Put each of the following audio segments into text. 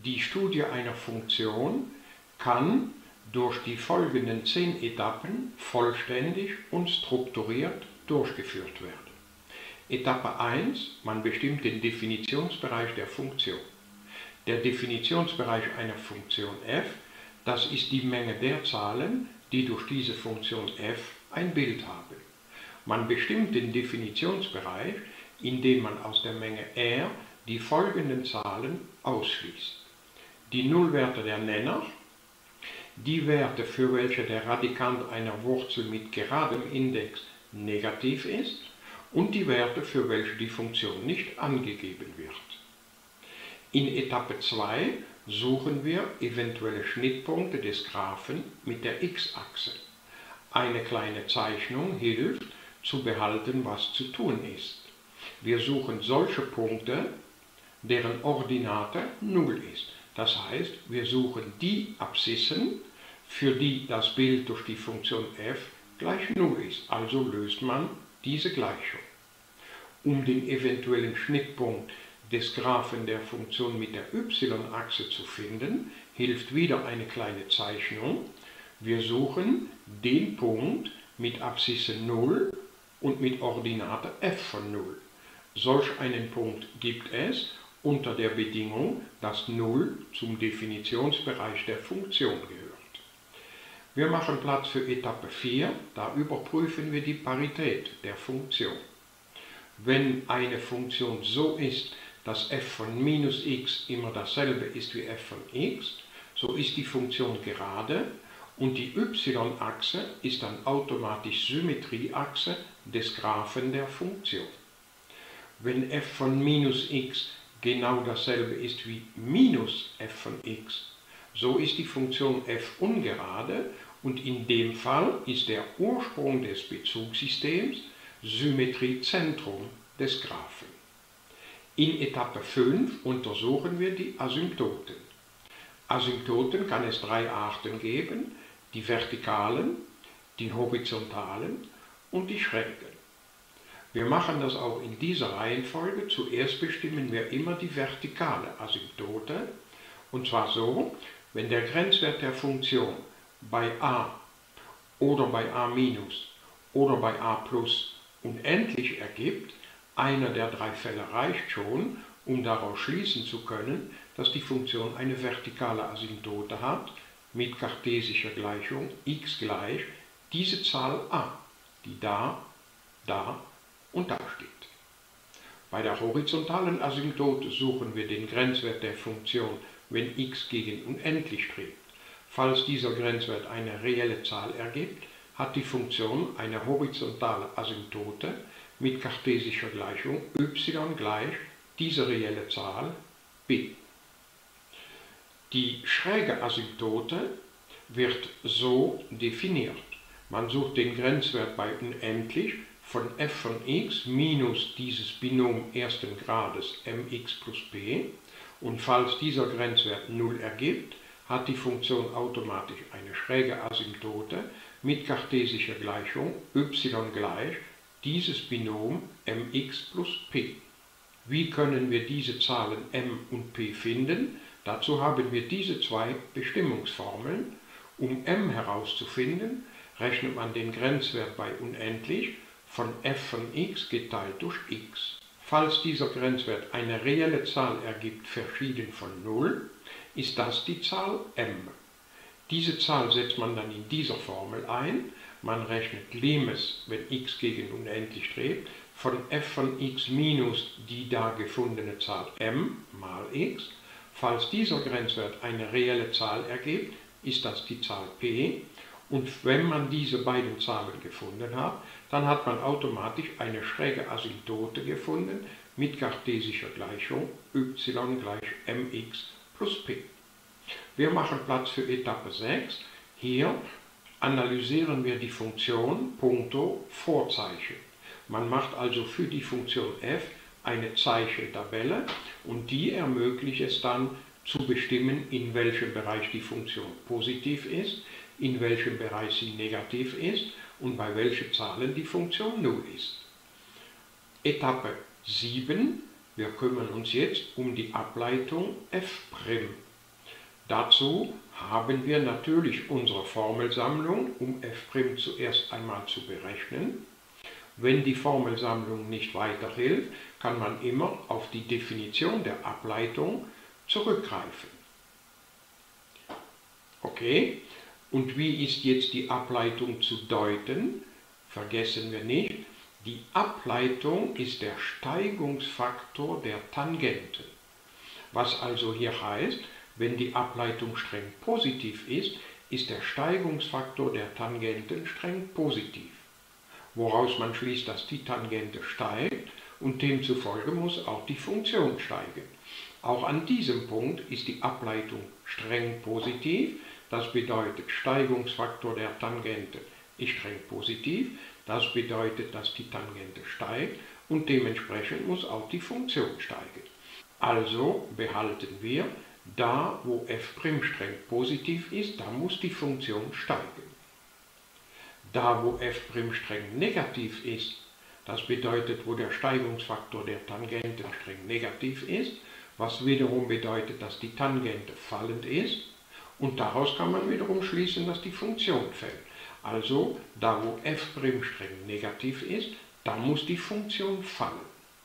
Die Studie einer Funktion kann durch die folgenden 10 Etappen vollständig und strukturiert durchgeführt werden. Etappe 1: Man bestimmt den Definitionsbereich der Funktion. Der Definitionsbereich einer Funktion f, das ist die Menge der Zahlen, die durch diese Funktion f ein Bild haben. Man bestimmt den Definitionsbereich, indem man aus der Menge R die folgenden Zahlen ausschließt: die Nullwerte der Nenner, die Werte, für welche der Radikand einer Wurzel mit geradem Index negativ ist, und die Werte, für welche die Funktion nicht angegeben wird. In Etappe 2 suchen wir eventuelle Schnittpunkte des Graphen mit der x-Achse. Eine kleine Zeichnung hilft, zu behalten, was zu tun ist. Wir suchen solche Punkte, deren Ordinate 0 ist. Das heißt, wir suchen die Abszissen, für die das Bild durch die Funktion f gleich 0 ist. Also löst man diese Gleichung. Um den eventuellen Schnittpunkt des Graphen der Funktion mit der y-Achse zu finden, hilft wieder eine kleine Zeichnung. Wir suchen den Punkt mit Abszisse 0 und mit Ordinate f von 0. Solch einen Punkt gibt es unter der Bedingung, dass 0 zum Definitionsbereich der Funktion gehört. Wir machen Platz für Etappe 4, da überprüfen wir die Parität der Funktion. Wenn eine Funktion so ist, dass f von minus x immer dasselbe ist wie f von x, so ist die Funktion gerade und die y-Achse ist dann automatisch Symmetrieachse des Graphen der Funktion. Wenn f von minus x genau dasselbe ist wie minus f von x, so ist die Funktion f ungerade und in dem Fall ist der Ursprung des Bezugssystems Symmetriezentrum des Graphen. In Etappe 5 untersuchen wir die Asymptoten. Asymptoten kann es 3 Arten geben: die vertikalen, die horizontalen und die schrägen. Wir machen das auch in dieser Reihenfolge. Zuerst bestimmen wir immer die vertikale Asymptote, und zwar so: wenn der Grenzwert der Funktion bei a oder bei a minus oder bei a plus unendlich ergibt, einer der 3 Fälle reicht schon, um daraus schließen zu können, dass die Funktion eine vertikale Asymptote hat, mit kartesischer Gleichung x gleich diese Zahl a, die da und da steht. Bei der horizontalen Asymptote suchen wir den Grenzwert der Funktion, wenn x gegen unendlich strebt. Falls dieser Grenzwert eine reelle Zahl ergibt, hat die Funktion eine horizontale Asymptote mit kartesischer Gleichung y gleich diese reelle Zahl b. Die schräge Asymptote wird so definiert: Man sucht den Grenzwert bei unendlich von f von x minus dieses Binom ersten Grades mx plus p, und falls dieser Grenzwert 0 ergibt, hat die Funktion automatisch eine schräge Asymptote mit kartesischer Gleichung y gleich dieses Binom mx plus p. Wie können wir diese Zahlen m und p finden? Dazu haben wir diese 2 Bestimmungsformeln. Um m herauszufinden, rechnet man den Grenzwert bei unendlich von f von x geteilt durch x. Falls dieser Grenzwert eine reelle Zahl ergibt, verschieden von 0, ist das die Zahl m. Diese Zahl setzt man dann in dieser Formel ein. Man rechnet Limes, wenn x gegen unendlich strebt, von f von x minus die da gefundene Zahl m mal x. Falls dieser Grenzwert eine reelle Zahl ergibt, ist das die Zahl p. Und wenn man diese beiden Zahlen gefunden hat, dann hat man automatisch eine schräge Asymptote gefunden mit kartesischer Gleichung y gleich mx plus p. Wir machen Platz für Etappe 6. Hier analysieren wir die Funktion punkto Vorzeichen. Man macht also für die Funktion f eine Zeichentabelle und die ermöglicht es dann zu bestimmen, in welchem Bereich die Funktion positiv ist, in welchem Bereich sie negativ ist und bei welchen Zahlen die Funktion 0 ist. Etappe 7. Wir kümmern uns jetzt um die Ableitung f'. Dazu haben wir natürlich unsere Formelsammlung, um f' zuerst einmal zu berechnen. Wenn die Formelsammlung nicht weiterhilft, kann man immer auf die Definition der Ableitung zurückgreifen. Okay, und wie ist jetzt die Ableitung zu deuten? Vergessen wir nicht, die Ableitung ist der Steigungsfaktor der Tangente. Was also hier heißt, wenn die Ableitung streng positiv ist, ist der Steigungsfaktor der Tangenten streng positiv. Woraus man schließt, dass die Tangente steigt und demzufolge muss auch die Funktion steigen. Auch an diesem Punkt ist die Ableitung streng positiv, das bedeutet Steigungsfaktor der Tangente ist streng positiv, das bedeutet, dass die Tangente steigt und dementsprechend muss auch die Funktion steigen. Also behalten wir, da wo f' streng positiv ist, da muss die Funktion steigen. Da wo f' streng negativ ist, das bedeutet, wo der Steigungsfaktor der Tangenten streng negativ ist, was wiederum bedeutet, dass die Tangente fallend ist, und daraus kann man wiederum schließen, dass die Funktion fällt. Also, da wo f' streng negativ ist, da muss die Funktion fallen.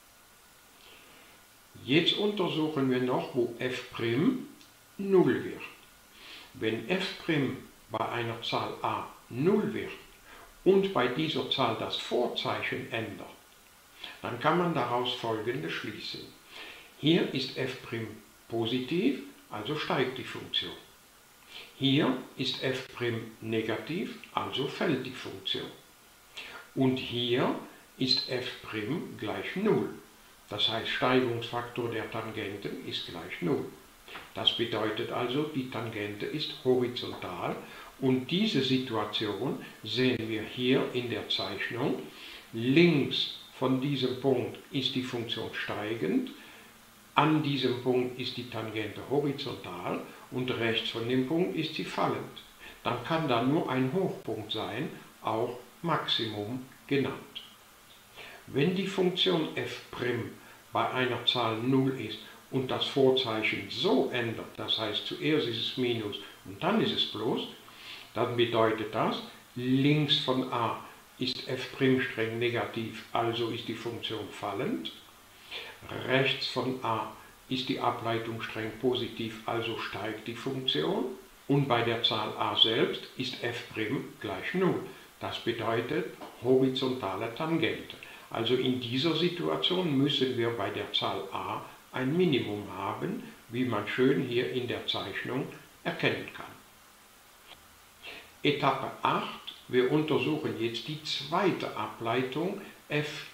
Jetzt untersuchen wir noch, wo f' 0 wird. Wenn f' bei einer Zahl a 0 wird und bei dieser Zahl das Vorzeichen ändert, dann kann man daraus Folgendes schließen. Hier ist f' positiv, also steigt die Funktion. Hier ist f' negativ, also fällt die Funktion. Und hier ist f' gleich 0. Das heißt, Steigungsfaktor der Tangenten ist gleich 0. Das bedeutet also, die Tangente ist horizontal und diese Situation sehen wir hier in der Zeichnung. Links von diesem Punkt ist die Funktion steigend, an diesem Punkt ist die Tangente horizontal und rechts von dem Punkt ist sie fallend. Dann kann da nur ein Hochpunkt sein, auch Maximum genannt. Wenn die Funktion f' bei einer Zahl 0 ist und das Vorzeichen so ändert, das heißt zuerst ist es Minus und dann ist es Plus, dann bedeutet das, links von a ist f' streng negativ, also ist die Funktion fallend. Rechts von a ist die Ableitung streng positiv, also steigt die Funktion. Und bei der Zahl a selbst ist f' gleich 0. Das bedeutet horizontale Tangente. Also in dieser Situation müssen wir bei der Zahl a ein Minimum haben, wie man schön hier in der Zeichnung erkennen kann. Etappe 8. Wir untersuchen jetzt die zweite Ableitung f''.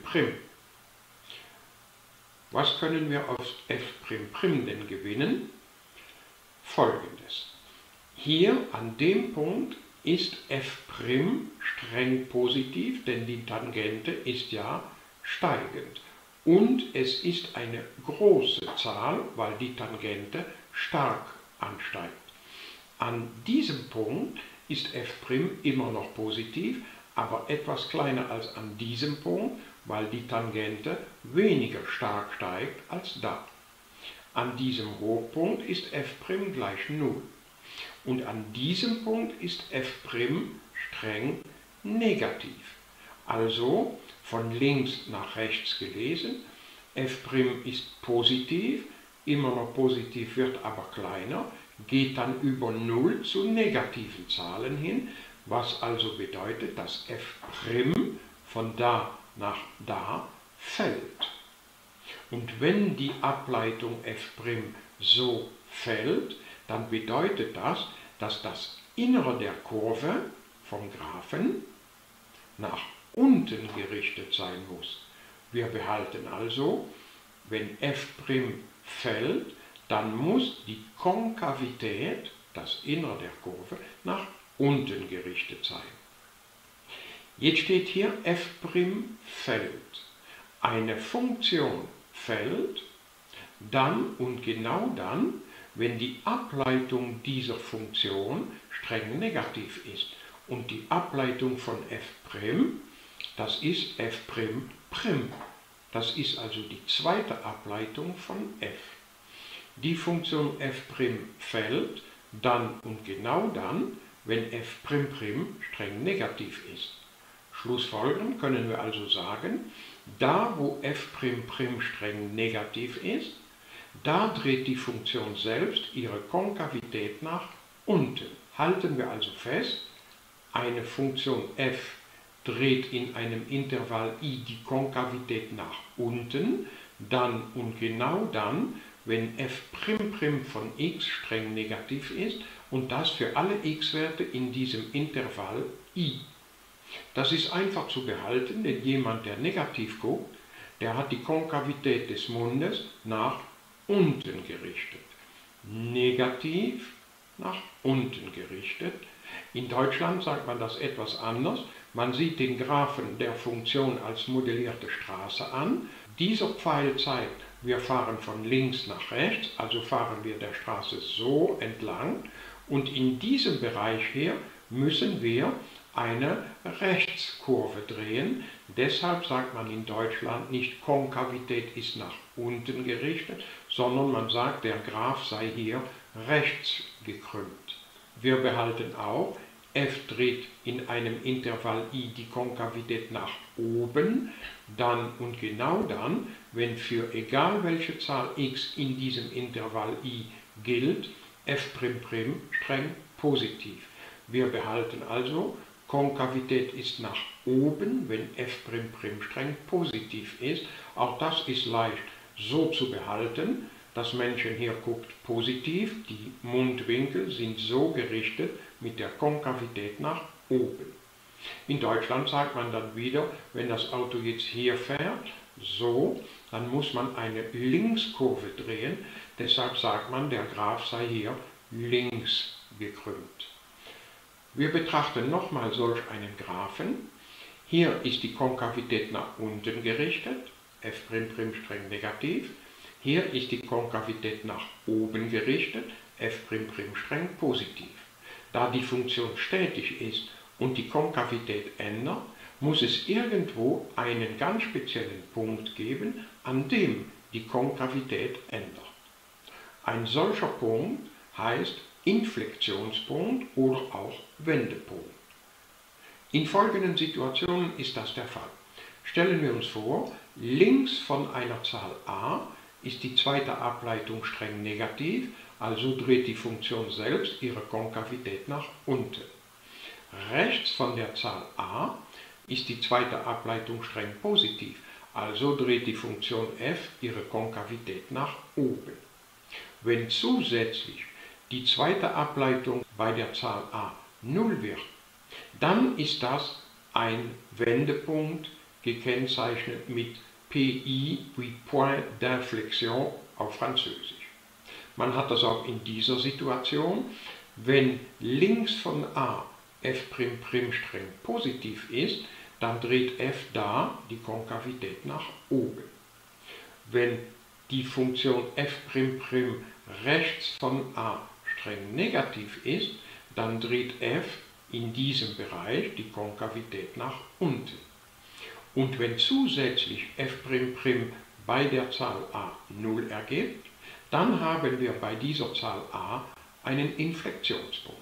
Was können wir aus f'' denn gewinnen? Folgendes. Hier an dem Punkt ist f' streng positiv, denn die Tangente ist ja steigend. Und es ist eine große Zahl, weil die Tangente stark ansteigt. An diesem Punkt ist f' immer noch positiv, aber etwas kleiner als an diesem Punkt, weil die Tangente weniger stark steigt als da. An diesem Hochpunkt ist f' gleich 0. Und an diesem Punkt ist f' streng negativ. Also von links nach rechts gelesen, f' ist positiv, immer noch positiv, wird aber kleiner, geht dann über 0 zu negativen Zahlen hin, was also bedeutet, dass f' von da nach da fällt. Und wenn die Ableitung f' so fällt, dann bedeutet das, dass das Innere der Kurve vom Graphen nach unten gerichtet sein muss. Wir behalten also, wenn f' fällt, dann muss die Konkavität, das Innere der Kurve, nach unten gerichtet sein. Jetzt steht hier f' fällt. Eine Funktion fällt dann und genau dann, wenn die Ableitung dieser Funktion streng negativ ist. Und die Ableitung von f', das ist f''. Das ist also die zweite Ableitung von f. die Funktion f' fällt dann und genau dann, wenn f' streng negativ ist. Schlussfolgern können wir also sagen, da wo f' streng negativ ist, da dreht die Funktion selbst ihre Konkavität nach unten. Halten wir also fest, eine Funktion f dreht in einem Intervall i die Konkavität nach unten, dann und genau dann, wenn f' von x streng negativ ist und das für alle x-Werte in diesem Intervall i. Das ist einfach zu behalten, denn jemand, der negativ guckt, der hat die Konkavität des Mundes nach unten gerichtet. Negativ nach unten gerichtet. In Deutschland sagt man das etwas anders. Man sieht den Graphen der Funktion als modellierte Straße an. Dieser Pfeil zeigt, wir fahren von links nach rechts, also fahren wir der Straße so entlang. Und in diesem Bereich hier müssen wir eine Rechtskurve drehen. Deshalb sagt man in Deutschland nicht Konkavität ist nach unten gerichtet, sondern man sagt, der Graph sei hier rechts gekrümmt. Wir behalten auch, f dreht in einem Intervall i die Konkavität nach oben, dann und genau dann, wenn für egal welche Zahl x in diesem Intervall i gilt, f' streng positiv. Wir behalten also, Konkavität ist nach oben, wenn f' streng positiv ist. Auch das ist leicht so zu behalten. Das Männchen hier guckt positiv, die Mundwinkel sind so gerichtet mit der Konkavität nach oben. In Deutschland sagt man dann wieder, wenn das Auto jetzt hier fährt, so, dann muss man eine Linkskurve drehen. Deshalb sagt man, der Graph sei hier links gekrümmt. Wir betrachten nochmal solch einen Graphen. Hier ist die Konkavität nach unten gerichtet, f' streng negativ. Hier ist die Konkavität nach oben gerichtet, f' streng positiv. Da die Funktion stetig ist und die Konkavität ändert, muss es irgendwo einen ganz speziellen Punkt geben, an dem die Konkavität ändert. Ein solcher Punkt heißt Inflexionspunkt oder auch Wendepunkt. In folgenden Situationen ist das der Fall. Stellen wir uns vor, links von einer Zahl a ist die zweite Ableitung streng negativ, also dreht die Funktion selbst ihre Konkavität nach unten. Rechts von der Zahl a ist die zweite Ableitung streng positiv, also dreht die Funktion f ihre Konkavität nach oben. Wenn zusätzlich die zweite Ableitung bei der Zahl a 0 wird, dann ist das ein Wendepunkt, gekennzeichnet mit PI wie Point d'inflexion auf Französisch. Man hat das auch in dieser Situation, wenn links von a f' streng positiv ist, dann dreht f da die Konkavität nach oben. Wenn die Funktion f' rechts von a streng negativ ist, dann dreht f in diesem Bereich die Konkavität nach unten. Und wenn zusätzlich f' bei der Zahl a 0 ergibt, dann haben wir bei dieser Zahl a einen Inflexionspunkt.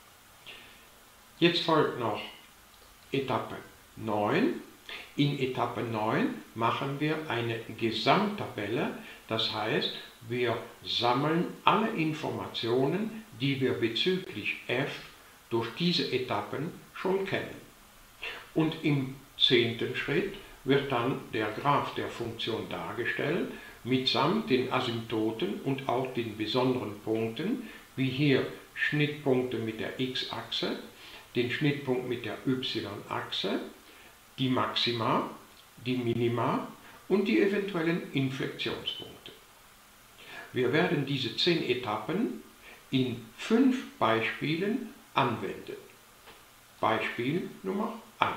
Jetzt folgt noch Etappe 9. In Etappe 9 machen wir eine Gesamttabelle, das heißt, wir sammeln alle Informationen, die wir bezüglich f durch diese Etappen schon kennen. Und im 10. Schritt wird dann der Graph der Funktion dargestellt, mitsamt den Asymptoten und auch den besonderen Punkten, wie hier Schnittpunkte mit der x-Achse, den Schnittpunkt mit der y-Achse, die Maxima, die Minima und die eventuellen Inflexionspunkte. Wir werden diese 10 Etappen in 5 Beispielen anwenden. Beispiel Nummer 1.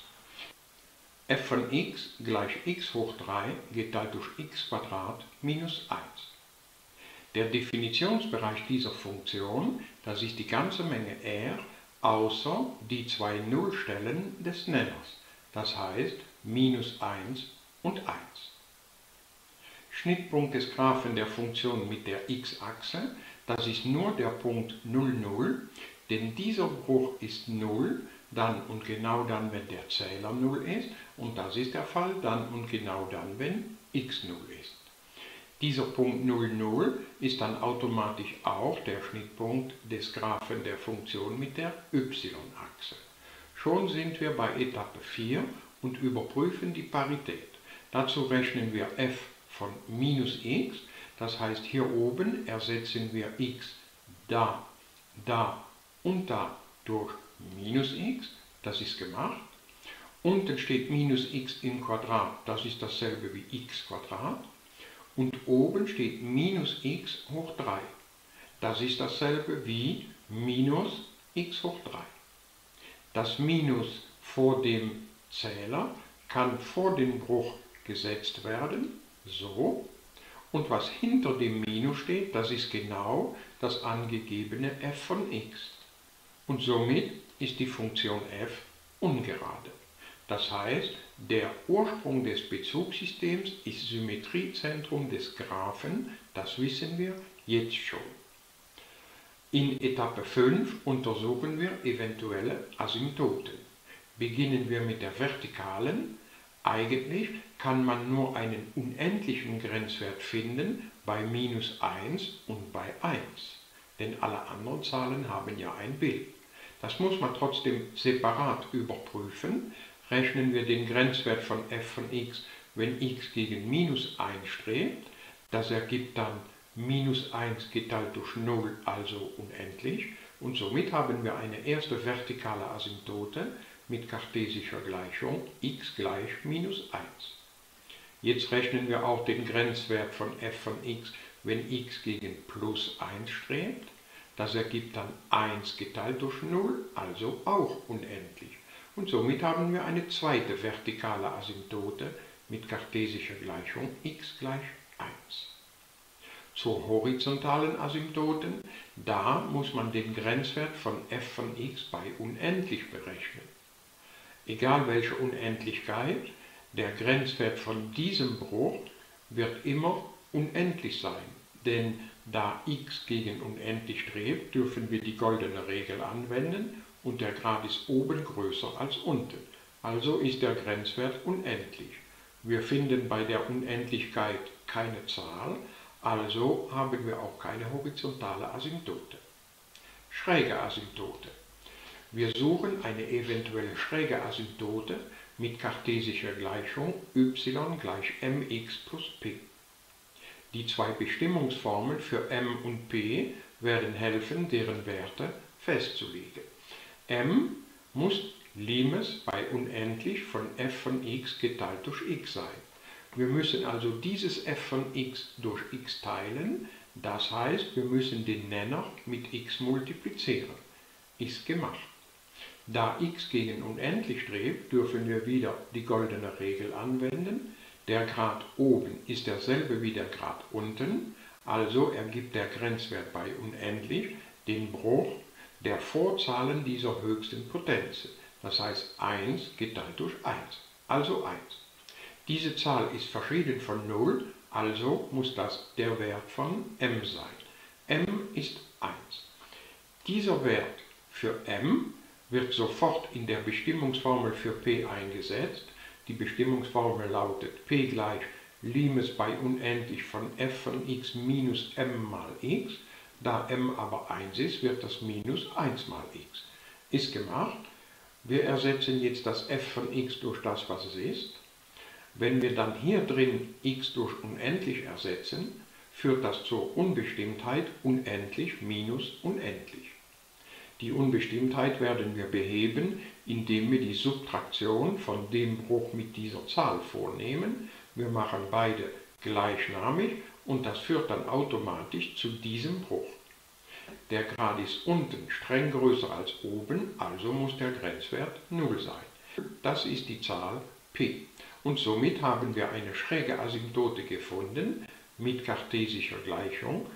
f von x gleich x hoch 3 geteilt durch x² minus 1. Der Definitionsbereich dieser Funktion, das ist die ganze Menge r, außer die 2 Nullstellen des Nenners, das heißt minus 1 und 1. Schnittpunkt des Graphen der Funktion mit der x-Achse, das ist nur der Punkt 0, 0, denn dieser Bruch ist 0, dann und genau dann, wenn der Zähler 0 ist, und das ist der Fall dann und genau dann, wenn x 0 ist. Dieser Punkt 0, 0 ist dann automatisch auch der Schnittpunkt des Graphen der Funktion mit der y-Achse. Schon sind wir bei Etappe 4 und überprüfen die Parität. Dazu rechnen wir f von minus x, das heißt hier oben ersetzen wir x da, da und da durch minus x, das ist gemacht. Unten steht minus x im Quadrat, das ist dasselbe wie x Quadrat. Und oben steht minus x hoch 3, das ist dasselbe wie minus x hoch 3. Das Minus vor dem Zähler kann vor den Bruch gesetzt werden, so. Und was hinter dem Minus steht, das ist genau das angegebene f von x. Und somit ist die Funktion f ungerade. Das heißt, der Ursprung des Bezugssystems ist Symmetriezentrum des Graphen, das wissen wir jetzt schon. In Etappe 5 untersuchen wir eventuelle Asymptoten. Beginnen wir mit der vertikalen. Eigentlich kann man nur einen unendlichen Grenzwert finden bei minus 1 und bei 1, denn alle anderen Zahlen haben ja ein Bild. Das muss man trotzdem separat überprüfen. Rechnen wir den Grenzwert von f von x, wenn x gegen minus 1 strebt. Das ergibt dann minus 1 geteilt durch 0, also unendlich. Und somit haben wir eine erste vertikale Asymptote mit kartesischer Gleichung x gleich minus 1. Jetzt rechnen wir auch den Grenzwert von f von x, wenn x gegen plus 1 strebt. Das ergibt dann 1 geteilt durch 0, also auch unendlich. Und somit haben wir eine zweite vertikale Asymptote mit kartesischer Gleichung x gleich 1. Zur horizontalen Asymptoten, da muss man den Grenzwert von f von x bei unendlich berechnen. Egal welche Unendlichkeit, der Grenzwert von diesem Bruch wird immer unendlich sein, denn da x gegen unendlich strebt, dürfen wir die goldene Regel anwenden und der Grad ist oben größer als unten. Also ist der Grenzwert unendlich. Wir finden bei der Unendlichkeit keine Zahl, also haben wir auch keine horizontale Asymptote. Schräge Asymptote. Wir suchen eine eventuelle schräge Asymptote mit kartesischer Gleichung y gleich mx plus p. Die zwei Bestimmungsformeln für m und p werden helfen, deren Werte festzulegen. M muss Limes bei unendlich von f von x geteilt durch x sein. Wir müssen also dieses f von x durch x teilen, das heißt, wir müssen den Nenner mit x multiplizieren. Ist gemacht. Da x gegen unendlich strebt, dürfen wir wieder die goldene Regel anwenden. Der Grad oben ist derselbe wie der Grad unten, also ergibt der Grenzwert bei unendlich den Bruch der Vorzahlen dieser höchsten Potenzen, das heißt 1 geteilt durch 1, also 1. Diese Zahl ist verschieden von 0, also muss das der Wert von m sein. m ist 1. Dieser Wert für m wird sofort in der Bestimmungsformel für p eingesetzt. Die Bestimmungsformel lautet p gleich Limes bei unendlich von f von x minus m mal x. Da m aber 1 ist, wird das minus 1 mal x. Ist gemacht. Wir ersetzen jetzt das f von x durch das, was es ist. Wenn wir dann hier drin x durch unendlich ersetzen, führt das zur Unbestimmtheit unendlich minus unendlich. Die Unbestimmtheit werden wir beheben, indem wir die Subtraktion von dem Bruch mit dieser Zahl vornehmen. Wir machen beide gleichnamig und das führt dann automatisch zu diesem Bruch. Der Grad ist unten streng größer als oben, also muss der Grenzwert 0 sein. Das ist die Zahl p. Und somit haben wir eine schräge Asymptote gefunden mit kartesischer Gleichung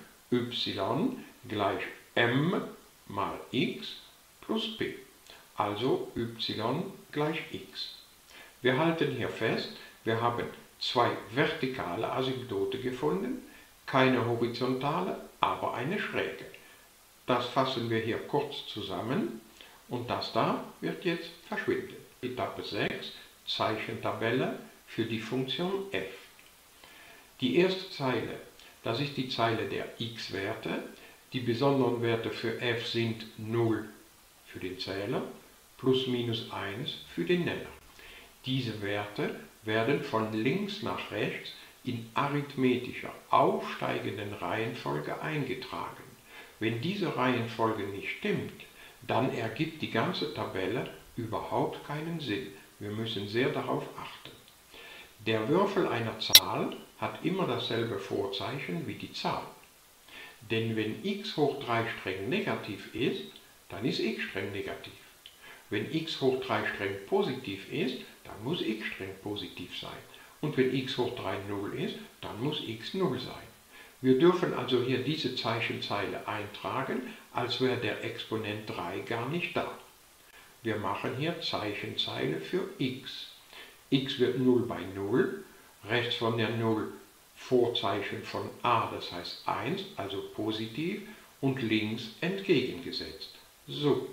y gleich m mal x plus p, also y gleich x. Wir halten hier fest, wir haben zwei vertikale Asymptote gefunden, keine horizontale, aber eine schräge. Das fassen wir hier kurz zusammen und das da wird jetzt verschwinden. Etappe 6, Zeichentabelle für die Funktion f. Die erste Zeile, das ist die Zeile der x-Werte. Die besonderen Werte für f sind 0 für den Zähler, plus minus 1 für den Nenner. Diese Werte werden von links nach rechts in arithmetischer aufsteigenden Reihenfolge eingetragen. Wenn diese Reihenfolge nicht stimmt, dann ergibt die ganze Tabelle überhaupt keinen Sinn. Wir müssen sehr darauf achten. Der Würfel einer Zahl hat immer dasselbe Vorzeichen wie die Zahl. Denn wenn x hoch 3 streng negativ ist, dann ist x streng negativ. Wenn x hoch 3 streng positiv ist, dann muss x streng positiv sein. Und wenn x hoch 3 0 ist, dann muss x 0 sein. Wir dürfen also hier diese Zeichenzeile eintragen, als wäre der Exponent 3 gar nicht da. Wir machen hier Zeichenzeile für x. X wird 0 bei 0, rechts von der 0 Vorzeichen von a, das heißt 1, also positiv, und links entgegengesetzt. So.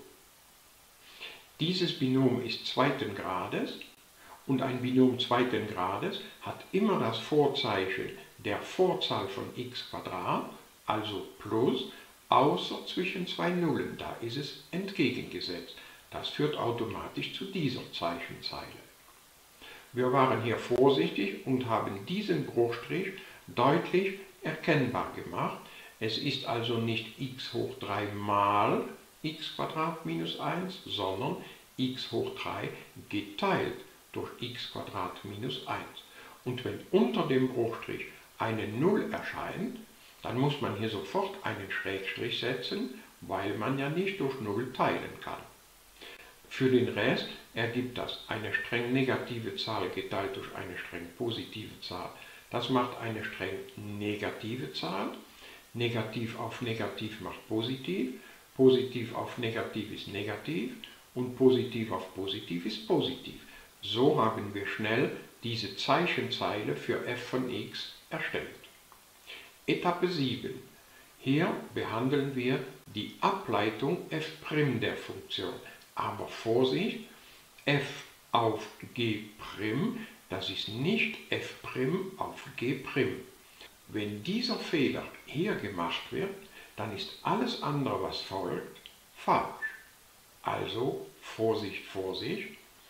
Dieses Binom ist zweiten Grades und ein Binom zweiten Grades hat immer das Vorzeichen der Vorzahl von x², also plus, außer zwischen zwei Nullen, da ist es entgegengesetzt. Das führt automatisch zu dieser Zeichenzeile. Wir waren hier vorsichtig und haben diesen Bruchstrich deutlich erkennbar gemacht. Es ist also nicht x hoch 3 mal x² minus 1, sondern x hoch 3 geteilt durch x² minus 1. Und wenn unter dem Bruchstrich eine 0 erscheint, dann muss man hier sofort einen Schrägstrich setzen, weil man ja nicht durch 0 teilen kann. Für den Rest ergibt das eine streng negative Zahl geteilt durch eine streng positive Zahl. Das macht eine streng negative Zahl. Negativ auf negativ macht positiv. Positiv auf negativ ist negativ. Und positiv auf positiv ist positiv. So haben wir schnell diese Zeichenzeile für f von x erstellt. Etappe 7. Hier behandeln wir die Ableitung f' der Funktion. Aber Vorsicht, f auf g', das ist nicht f' auf g'. Wenn dieser Fehler hier gemacht wird, dann ist alles andere, was folgt, falsch. Also Vorsicht, Vorsicht,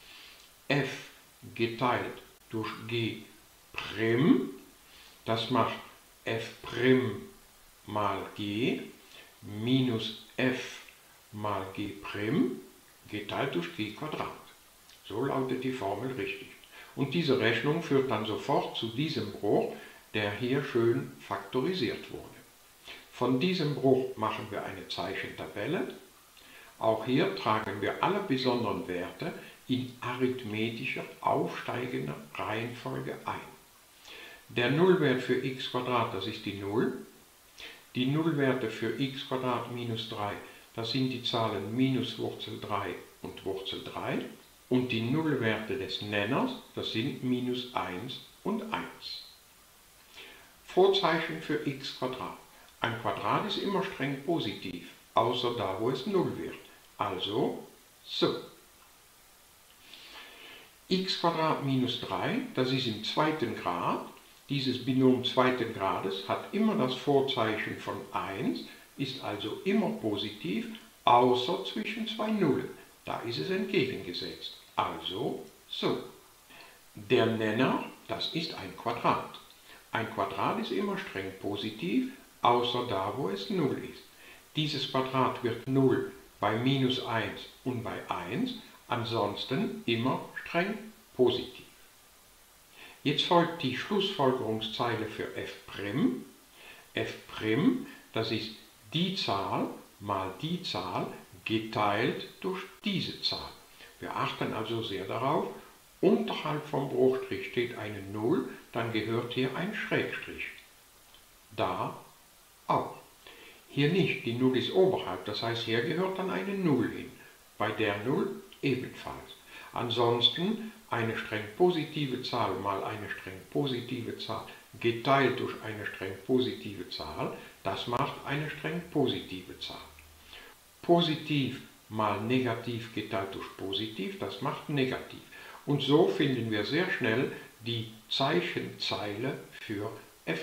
f geteilt durch g', das macht f' mal g minus f mal g' geteilt durch g². So lautet die Formel richtig. Und diese Rechnung führt dann sofort zu diesem Bruch, der hier schön faktorisiert wurde. Von diesem Bruch machen wir eine Zeichentabelle. Auch hier tragen wir alle besonderen Werte in arithmetischer aufsteigender Reihenfolge ein. Der Nullwert für x², das ist die 0. Die Nullwerte für x² minus 3, das sind die Zahlen minus Wurzel 3 und Wurzel 3. Und die Nullwerte des Nenners, das sind minus 1 und 1. Vorzeichen für x². Ein Quadrat ist immer streng positiv, außer da, wo es 0 wird. Also so. x² minus 3, das ist im zweiten Grad. Dieses Binom zweiten Grades hat immer das Vorzeichen von 1, ist also immer positiv, außer zwischen zwei Nullen. Da ist es entgegengesetzt. Also so. Der Nenner, das ist ein Quadrat. Ein Quadrat ist immer streng positiv, außer da, wo es 0 ist. Dieses Quadrat wird 0 bei minus 1 und bei 1, ansonsten immer streng positiv. Jetzt folgt die Schlussfolgerungszeile für f'. f', das ist die Zahl mal die Zahl geteilt durch diese Zahl. Wir achten also sehr darauf, unterhalb vom Bruchstrich steht eine 0, dann gehört hier ein Schrägstrich. Da auch. Hier nicht, die 0 ist oberhalb, das heißt, hier gehört dann eine 0 hin. Bei der 0 ebenfalls. Ansonsten eine streng positive Zahl mal eine streng positive Zahl geteilt durch eine streng positive Zahl, das macht eine streng positive Zahl. Positiv mal negativ geteilt durch positiv, das macht negativ. Und so finden wir sehr schnell die Zeichenzeile für f'.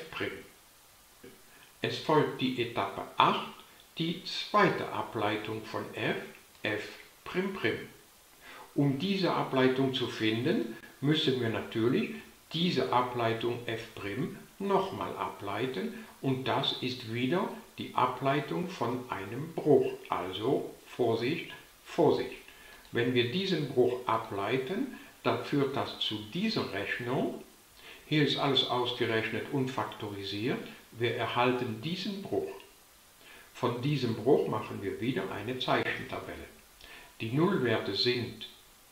Es folgt die Etappe 8, die zweite Ableitung von f, f''. Um diese Ableitung zu finden, müssen wir natürlich diese Ableitung f' nochmal ableiten und das ist wieder die Ableitung von einem Bruch. Also Vorsicht, Vorsicht. Wenn wir diesen Bruch ableiten, dann führt das zu dieser Rechnung. Hier ist alles ausgerechnet und faktorisiert. Wir erhalten diesen Bruch. Von diesem Bruch machen wir wieder eine Zeichentabelle. Die Nullwerte sind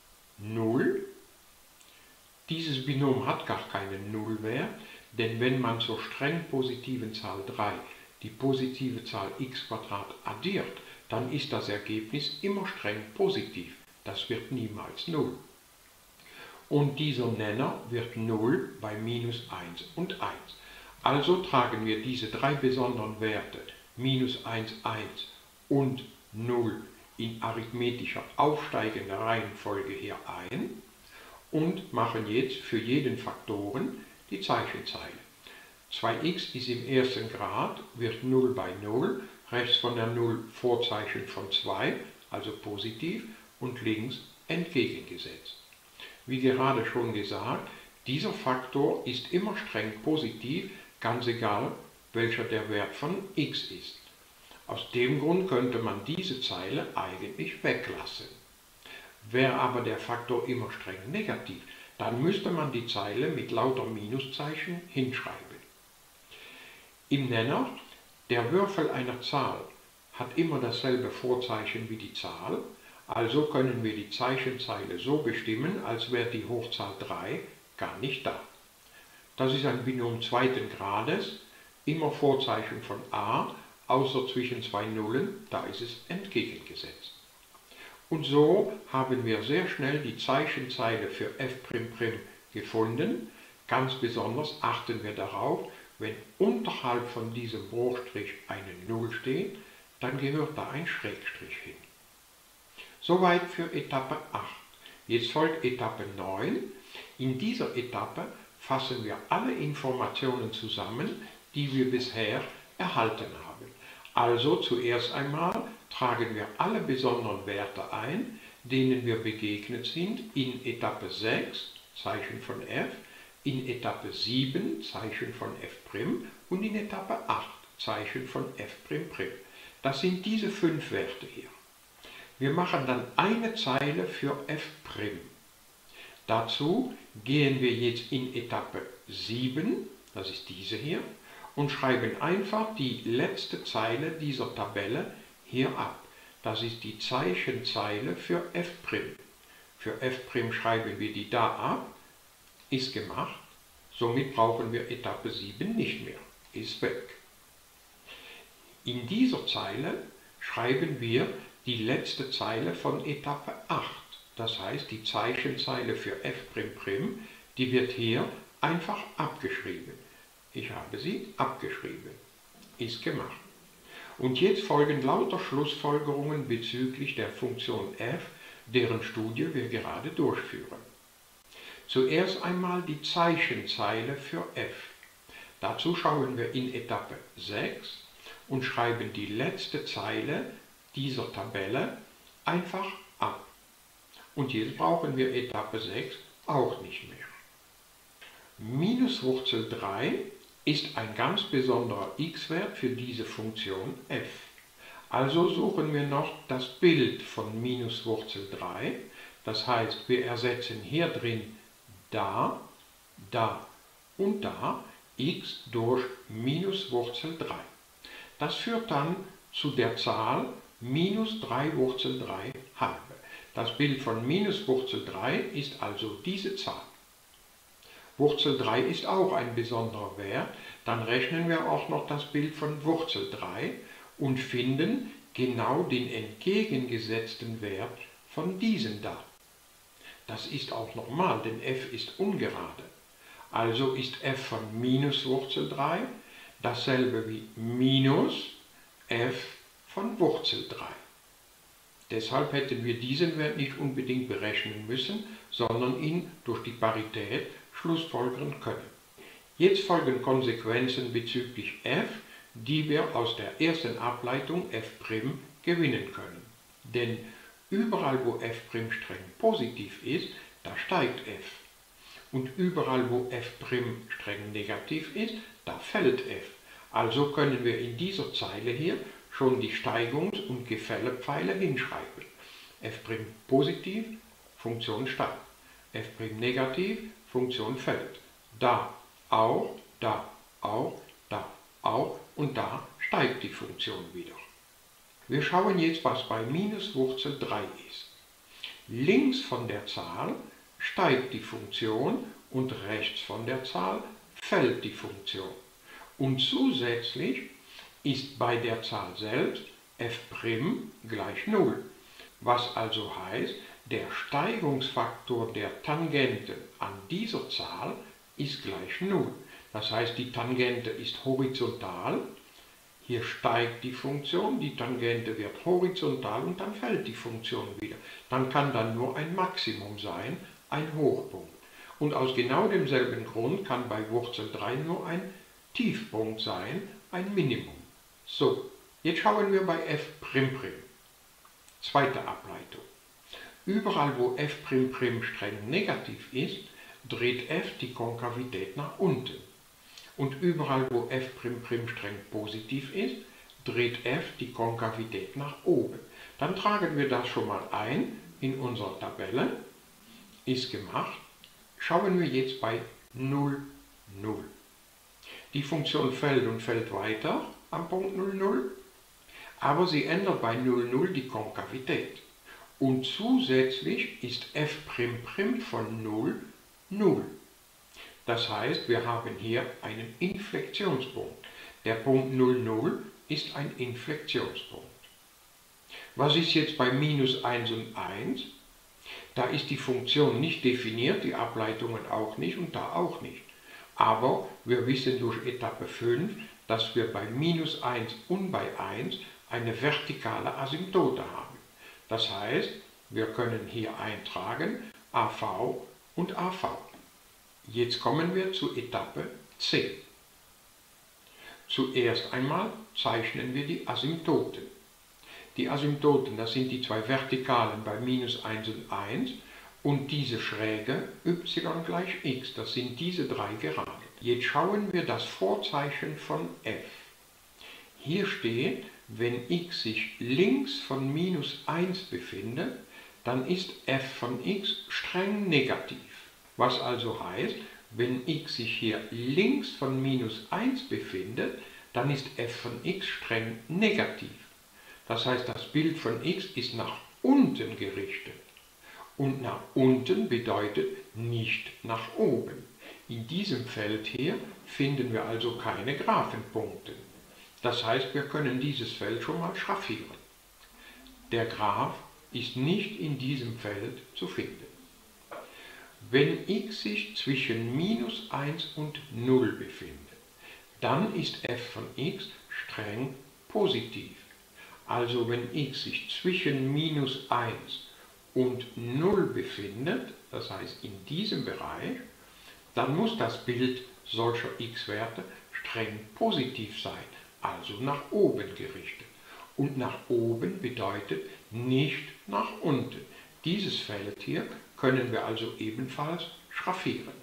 0. Dieses Binom hat gar keinen Nullwert, denn wenn man zur streng positiven Zahl 3 die positive Zahl x² addiert, dann ist das Ergebnis immer streng positiv. Das wird niemals 0. Und dieser Nenner wird 0 bei minus 1 und 1. Also tragen wir diese drei besonderen Werte, minus 1, 1 und 0, in arithmetischer aufsteigender Reihenfolge hier ein und machen jetzt für jeden Faktoren die Zeichenzeile. 2x ist im ersten Grad, wird 0 bei 0, rechts von der 0 Vorzeichen von 2, also positiv, und links entgegengesetzt. Wie gerade schon gesagt, dieser Faktor ist immer streng positiv, ganz egal welcher der Wert von x ist. Aus dem Grund könnte man diese Zeile eigentlich weglassen. Wäre aber der Faktor immer streng negativ, dann müsste man die Zeile mit lauter Minuszeichen hinschreiben. Im Nenner, der Würfel einer Zahl hat immer dasselbe Vorzeichen wie die Zahl, also können wir die Zeichenzeile so bestimmen, als wäre die Hochzahl 3 gar nicht da. Das ist ein Binom zweiten Grades, immer Vorzeichen von a, außer zwischen zwei Nullen, da ist es entgegengesetzt. Und so haben wir sehr schnell die Zeichenzeile für f'' gefunden. Ganz besonders achten wir darauf, wenn unterhalb von diesem Bruchstrich eine 0 steht, dann gehört da ein Schrägstrich hin. Soweit für Etappe 8. Jetzt folgt Etappe 9. In dieser Etappe fassen wir alle Informationen zusammen, die wir bisher erhalten haben. Also zuerst einmal tragen wir alle besonderen Werte ein, denen wir begegnet sind in Etappe 6, Zeichen von f, in Etappe 7, Zeichen von f' und in Etappe 8, Zeichen von f''. Das sind diese 5 Werte hier. Wir machen dann eine Zeile für f'. Dazu gehen wir jetzt in Etappe 7, das ist diese hier, und schreiben einfach die letzte Zeile dieser Tabelle hier ab. Das ist die Zeichenzeile für f'. Für f' schreiben wir die da ab, ist gemacht, somit brauchen wir Etappe 7 nicht mehr, ist weg. In dieser Zeile schreiben wir die letzte Zeile von Etappe 8, das heißt die Zeichenzeile für f', die wird hier einfach abgeschrieben. Ich habe sie abgeschrieben. Ist gemacht. Und jetzt folgen lauter Schlussfolgerungen bezüglich der Funktion f, deren Studie wir gerade durchführen. Zuerst einmal die Zeichenzeile für f. Dazu schauen wir in Etappe 6 und schreiben die letzte Zeile dieser Tabelle einfach ab. Und jetzt brauchen wir Etappe 6 auch nicht mehr. Minus Wurzel 3 ist ein ganz besonderer x-Wert für diese Funktion f. Also suchen wir noch das Bild von minus Wurzel 3. Das heißt, wir ersetzen hier drin da, da und da x durch minus Wurzel 3. Das führt dann zu der Zahl minus 3 Wurzel 3 halbe. Das Bild von minus Wurzel 3 ist also diese Zahl. Wurzel 3 ist auch ein besonderer Wert, dann rechnen wir auch noch das Bild von Wurzel 3 und finden genau den entgegengesetzten Wert von diesem da. Das ist auch normal, denn f ist ungerade. Also ist f von minus Wurzel 3 dasselbe wie minus f von Wurzel 3. Deshalb hätten wir diesen Wert nicht unbedingt berechnen müssen, sondern ihn durch die Parität schlussfolgern können. Jetzt folgen Konsequenzen bezüglich f, die wir aus der ersten Ableitung f' gewinnen können. Denn überall wo f' streng positiv ist, da steigt f. Und überall wo f' streng negativ ist, da fällt f. Also können wir in dieser Zeile hier schon die Steigungs- und Gefällepfeile hinschreiben. f' positiv, Funktion steigt. f' negativ, Funktion fällt. Da auch, da auch, da auch und da steigt die Funktion wieder. Wir schauen jetzt, was bei minus Wurzel 3 ist. Links von der Zahl steigt die Funktion und rechts von der Zahl fällt die Funktion. Und zusätzlich ist bei der Zahl selbst f' gleich 0, was also heißt, der Steigungsfaktor der Tangente an dieser Zahl ist gleich 0. Das heißt, die Tangente ist horizontal, hier steigt die Funktion, die Tangente wird horizontal und dann fällt die Funktion wieder. Dann kann dann nur ein Maximum sein, ein Hochpunkt. Und aus genau demselben Grund kann bei Wurzel 3 nur ein Tiefpunkt sein, ein Minimum. So, jetzt schauen wir bei f''. Zweite Ableitung. Überall wo f'' streng negativ ist, dreht f die Konkavität nach unten. Und überall wo f'' streng positiv ist, dreht f die Konkavität nach oben. Dann tragen wir das schon mal ein in unserer Tabelle. Ist gemacht. Schauen wir jetzt bei 0, 0. Die Funktion fällt und fällt weiter am Punkt 0, 0, aber sie ändert bei 0, 0 die Konkavität. Und zusätzlich ist f' von 0, 0. Das heißt, wir haben hier einen Inflektionspunkt. Der Punkt 0, 0 ist ein Inflektionspunkt. Was ist jetzt bei minus 1 und 1? Da ist die Funktion nicht definiert, die Ableitungen auch nicht und da auch nicht. Aber wir wissen durch Etappe 5, dass wir bei minus 1 und bei 1 eine vertikale Asymptote haben. Das heißt, wir können hier eintragen AV und AV. Jetzt kommen wir zu Etappe C. Zuerst einmal zeichnen wir die Asymptoten. Die Asymptoten, das sind die zwei Vertikalen bei minus 1 und 1 und diese Schräge y gleich x, das sind diese drei Geraden. Jetzt schauen wir das Vorzeichen von f. Hier steht, wenn x sich links von minus 1 befindet, dann ist f von x streng negativ. Was also heißt, wenn x sich hier links von minus 1 befindet, dann ist f von x streng negativ. Das heißt, das Bild von x ist nach unten gerichtet. Und nach unten bedeutet nicht nach oben. In diesem Feld hier finden wir also keine Graphenpunkte. Das heißt, wir können dieses Feld schon mal schraffieren. Der Graph ist nicht in diesem Feld zu finden. Wenn x sich zwischen minus 1 und 0 befindet, dann ist f von x streng positiv. Also wenn x sich zwischen minus 1 und 0 befindet, das heißt in diesem Bereich, dann muss das Bild solcher x-Werte streng positiv sein, also nach oben gerichtet. Und nach oben bedeutet nicht nach unten. Dieses Feld hier können wir also ebenfalls schraffieren.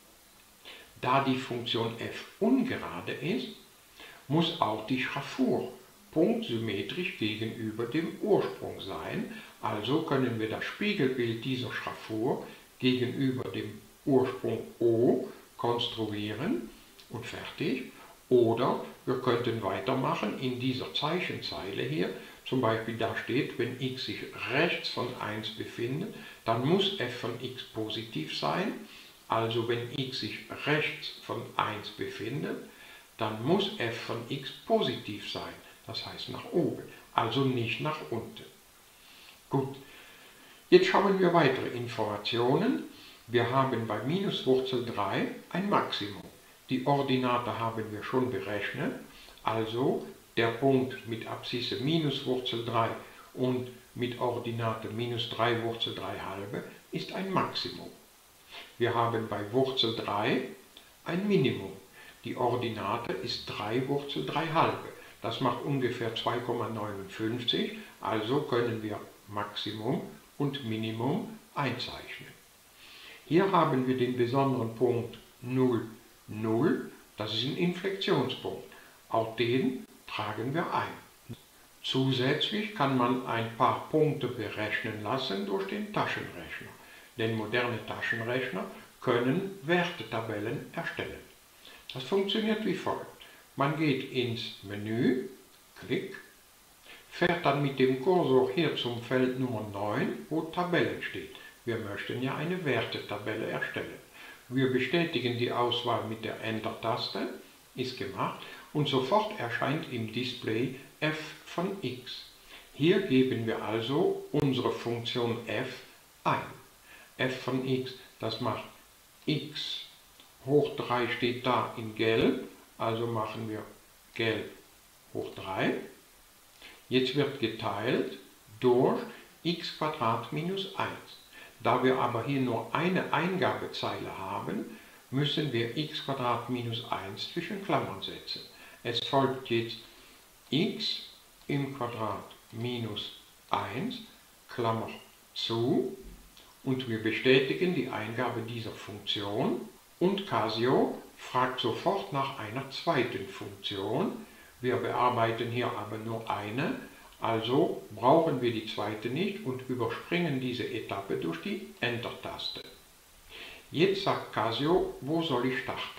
Da die Funktion f ungerade ist, muss auch die Schraffur punktsymmetrisch gegenüber dem Ursprung sein, also können wir das Spiegelbild dieser Schraffur gegenüber dem Ursprung O konstruieren und fertig. Oder wir könnten weitermachen in dieser Zeichenzeile hier, zum Beispiel da steht, wenn x sich rechts von 1 befindet, dann muss f von x positiv sein, also wenn x sich rechts von 1 befindet, dann muss f von x positiv sein, das heißt nach oben, also nicht nach unten. Gut, Jetzt schauen wir weitere Informationen. Wir haben bei Minuswurzel 3 ein Maximum. Die Ordinate haben wir schon berechnet, also der Punkt mit Abszisse Minuswurzel 3 und mit Ordinate minus 3 Wurzel 3 halbe ist ein Maximum. Wir haben bei Wurzel 3 ein Minimum. Die Ordinate ist 3 Wurzel 3 halbe. Das macht ungefähr 2,59, also können wir Maximum und Minimum einzeichnen. Hier haben wir den besonderen Punkt 0, 0, das ist ein Inflexionspunkt. Auch den tragen wir ein. Zusätzlich kann man ein paar Punkte berechnen lassen durch den Taschenrechner, denn moderne Taschenrechner können Wertetabellen erstellen. Das funktioniert wie folgt. Man geht ins Menü, Klick, fährt dann mit dem Cursor hier zum Feld Nummer 9, wo Tabellen steht. Wir möchten ja eine Wertetabelle erstellen. Wir bestätigen die Auswahl mit der Enter-Taste, ist gemacht, und sofort erscheint im Display f von x. Hier geben wir also unsere Funktion f ein. f von x, das macht x hoch 3 steht da in gelb, also machen wir gelb hoch 3. Jetzt wird geteilt durch x² minus 1. Da wir aber hier nur eine Eingabezeile haben, müssen wir x² minus 1 zwischen Klammern setzen. Es folgt jetzt x im Quadrat minus 1, Klammer zu, und wir bestätigen die Eingabe dieser Funktion. Und Casio fragt sofort nach einer zweiten Funktion. Wir bearbeiten hier aber nur eine, also brauchen wir die zweite nicht und überspringen diese Etappe durch die Enter-Taste. Jetzt sagt Casio, wo soll ich starten?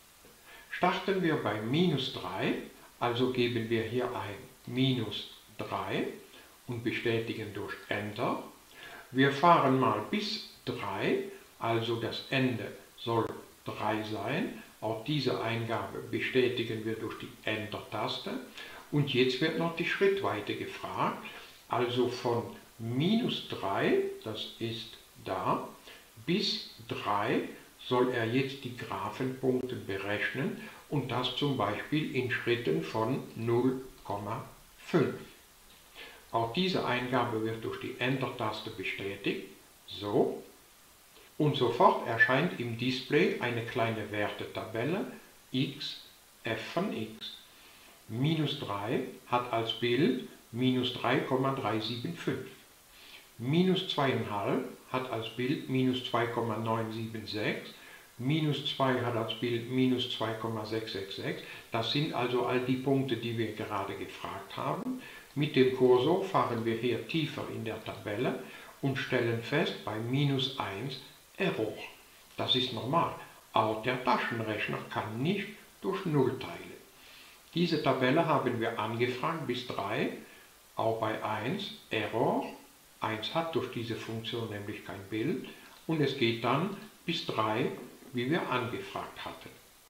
Starten wir bei minus 3, also geben wir hier ein minus 3 und bestätigen durch Enter. Wir fahren mal bis 3, also das Ende soll 3 sein. Auch diese Eingabe bestätigen wir durch die Enter-Taste. Und jetzt wird noch die Schrittweite gefragt. Also von minus 3, das ist da, bis 3 soll er jetzt die Graphenpunkte berechnen und das zum Beispiel in Schritten von 0,5. Auch diese Eingabe wird durch die Enter-Taste bestätigt. So. Und sofort erscheint im Display eine kleine Wertetabelle x, f von x. Minus 3 hat als Bild minus 3,375. Minus 2,5 hat als Bild minus 2,976. Minus 2 hat als Bild minus 2,666. Das sind also all die Punkte, die wir gerade gefragt haben. Mit dem Cursor fahren wir hier tiefer in der Tabelle und stellen fest, bei minus 1 Error. Das ist normal. Auch der Taschenrechner kann nicht durch 0 teilen. Diese Tabelle haben wir angefragt bis 3, auch bei 1 Error. 1 hat durch diese Funktion nämlich kein Bild und es geht dann bis 3, wie wir angefragt hatten.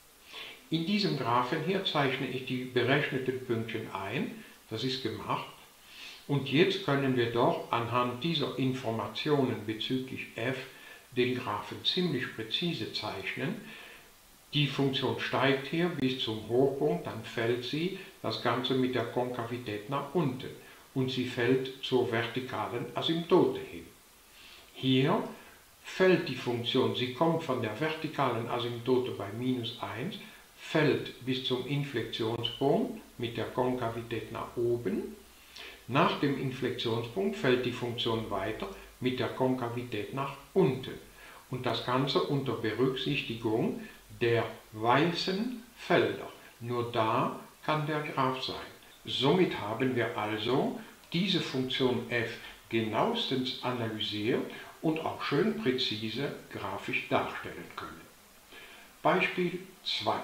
In diesem Graphen hier zeichne ich die berechneten Pünktchen ein. Das ist gemacht. Und jetzt können wir doch anhand dieser Informationen bezüglich f den Graphen ziemlich präzise zeichnen. Die Funktion steigt hier bis zum Hochpunkt, dann fällt sie, das Ganze mit der Konkavität nach unten und sie fällt zur vertikalen Asymptote hin. Hier fällt die Funktion, sie kommt von der vertikalen Asymptote bei minus 1, fällt bis zum Inflexionspunkt mit der Konkavität nach oben. Nach dem Inflexionspunkt fällt die Funktion weiter mit der Konkavität nach unten. Und das Ganze unter Berücksichtigung der weißen Felder. Nur da kann der Graph sein. Somit haben wir also diese Funktion f genauestens analysiert und auch schön präzise grafisch darstellen können. Beispiel 2.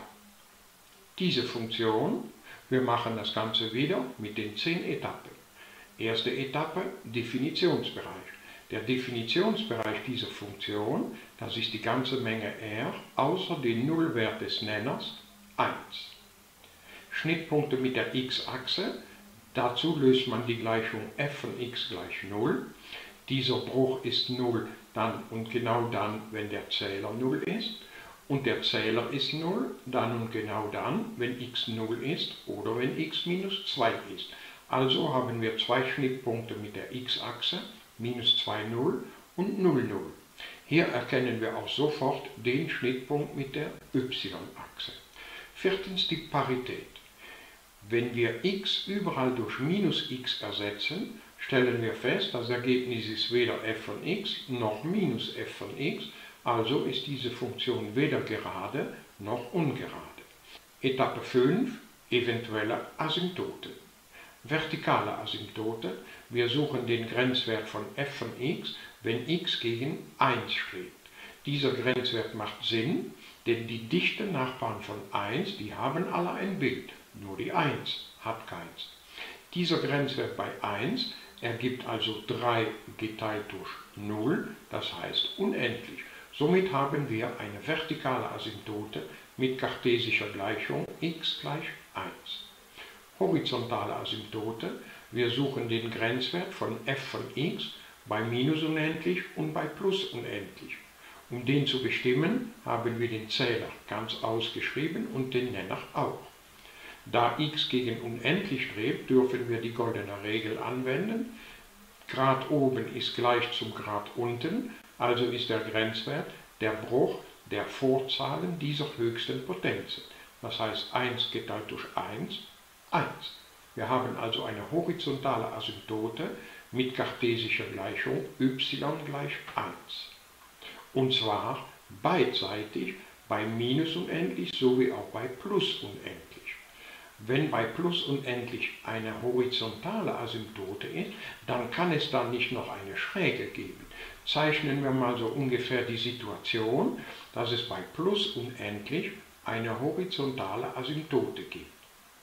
Diese Funktion, wir machen das Ganze wieder mit den 10 Etappen. Erste Etappe, Definitionsbereich. Der Definitionsbereich dieser Funktion, das ist die ganze Menge r, außer den Nullwert des Nenners 1. Schnittpunkte mit der x-Achse, dazu löst man die Gleichung f von x gleich 0. Dieser Bruch ist 0 dann und genau dann, wenn der Zähler 0 ist. Und der Zähler ist 0 dann und genau dann, wenn x 0 ist oder wenn x minus 2 ist. Also haben wir zwei Schnittpunkte mit der x-Achse, minus 2, 0 und 0, 0. Hier erkennen wir auch sofort den Schnittpunkt mit der y-Achse. Viertens die Parität. Wenn wir x überall durch minus x ersetzen, stellen wir fest, das Ergebnis ist weder f von x noch minus f von x, also ist diese Funktion weder gerade noch ungerade. Etappe 5, eventuelle Asymptote. Vertikale Asymptote, wir suchen den Grenzwert von f von x, wenn x gegen 1 strebt. Dieser Grenzwert macht Sinn, denn die dichten Nachbarn von 1, die haben alle ein Bild, nur die 1 hat keins. Dieser Grenzwert bei 1 ergibt also 3 geteilt durch 0, das heißt unendlich. Somit haben wir eine vertikale Asymptote mit kartesischer Gleichung x gleich 1. Horizontale Asymptote, wir suchen den Grenzwert von f von x bei minus unendlich und bei plus unendlich. Um den zu bestimmen, haben wir den Zähler ganz ausgeschrieben und den Nenner auch. Da x gegen unendlich strebt, dürfen wir die goldene Regel anwenden. Grad oben ist gleich zum Grad unten, also ist der Grenzwert der Bruch der Vorzahlen dieser höchsten Potenzen. Das heißt 1 geteilt durch 1, 1. Wir haben also eine horizontale Asymptote mit kartesischer Gleichung y gleich 1. Und zwar beidseitig bei minus unendlich sowie auch bei plus unendlich. Wenn bei plus unendlich eine horizontale Asymptote ist, dann kann es da nicht noch eine Schräge geben. Zeichnen wir mal so ungefähr die Situation, dass es bei plus unendlich eine horizontale Asymptote gibt.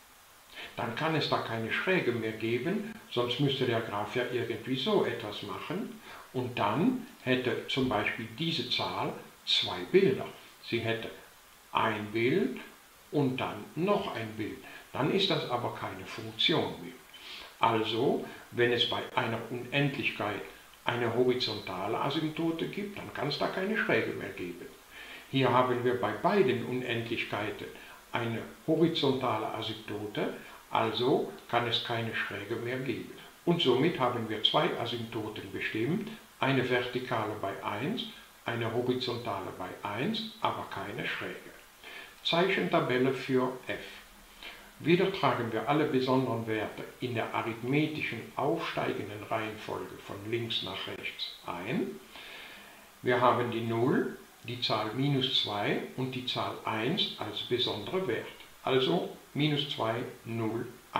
Dann kann es da keine Schräge mehr geben, sonst müsste der Graph ja irgendwie so etwas machen. Und dann hätte zum Beispiel diese Zahl zwei Bilder. Sie hätte ein Bild und dann noch ein Bild. Dann ist das aber keine Funktion mehr. Also, wenn es bei einer Unendlichkeit eine horizontale Asymptote gibt, dann kann es da keine Schräge mehr geben. Hier haben wir bei beiden Unendlichkeiten eine horizontale Asymptote, also kann es keine Schräge mehr geben. Und somit haben wir zwei Asymptoten bestimmt, eine vertikale bei 1, eine horizontale bei 1, aber keine Schräge. Zeichentabelle für f. Wieder tragen wir alle besonderen Werte in der arithmetischen aufsteigenden Reihenfolge von links nach rechts ein. Wir haben die 0, die Zahl minus 2 und die Zahl 1 als besondere Wert. Also minus 2, 0, 1.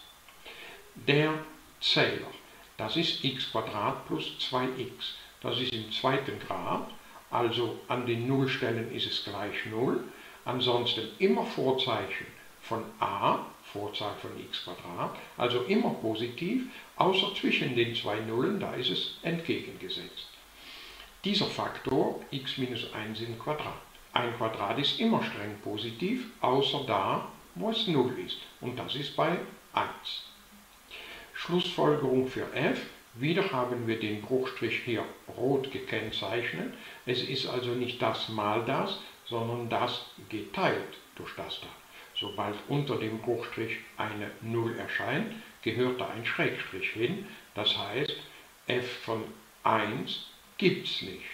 Der Zähler, das ist x² plus 2x. Das ist im zweiten Grad, also an den Nullstellen ist es gleich 0. Ansonsten immer Vorzeichen von a, Vorzahl von x², also immer positiv, außer zwischen den zwei Nullen, da ist es entgegengesetzt. Dieser Faktor x minus 1 im Quadrat. Ein Quadrat ist immer streng positiv, außer da, wo es 0 ist, und das ist bei 1. Schlussfolgerung für f. Wieder haben wir den Bruchstrich hier rot gekennzeichnet. Es ist also nicht das mal das, sondern das geteilt durch das da. Sobald unter dem Bruchstrich eine 0 erscheint, gehört da ein Schrägstrich hin. Das heißt, f von 1 gibt es nicht.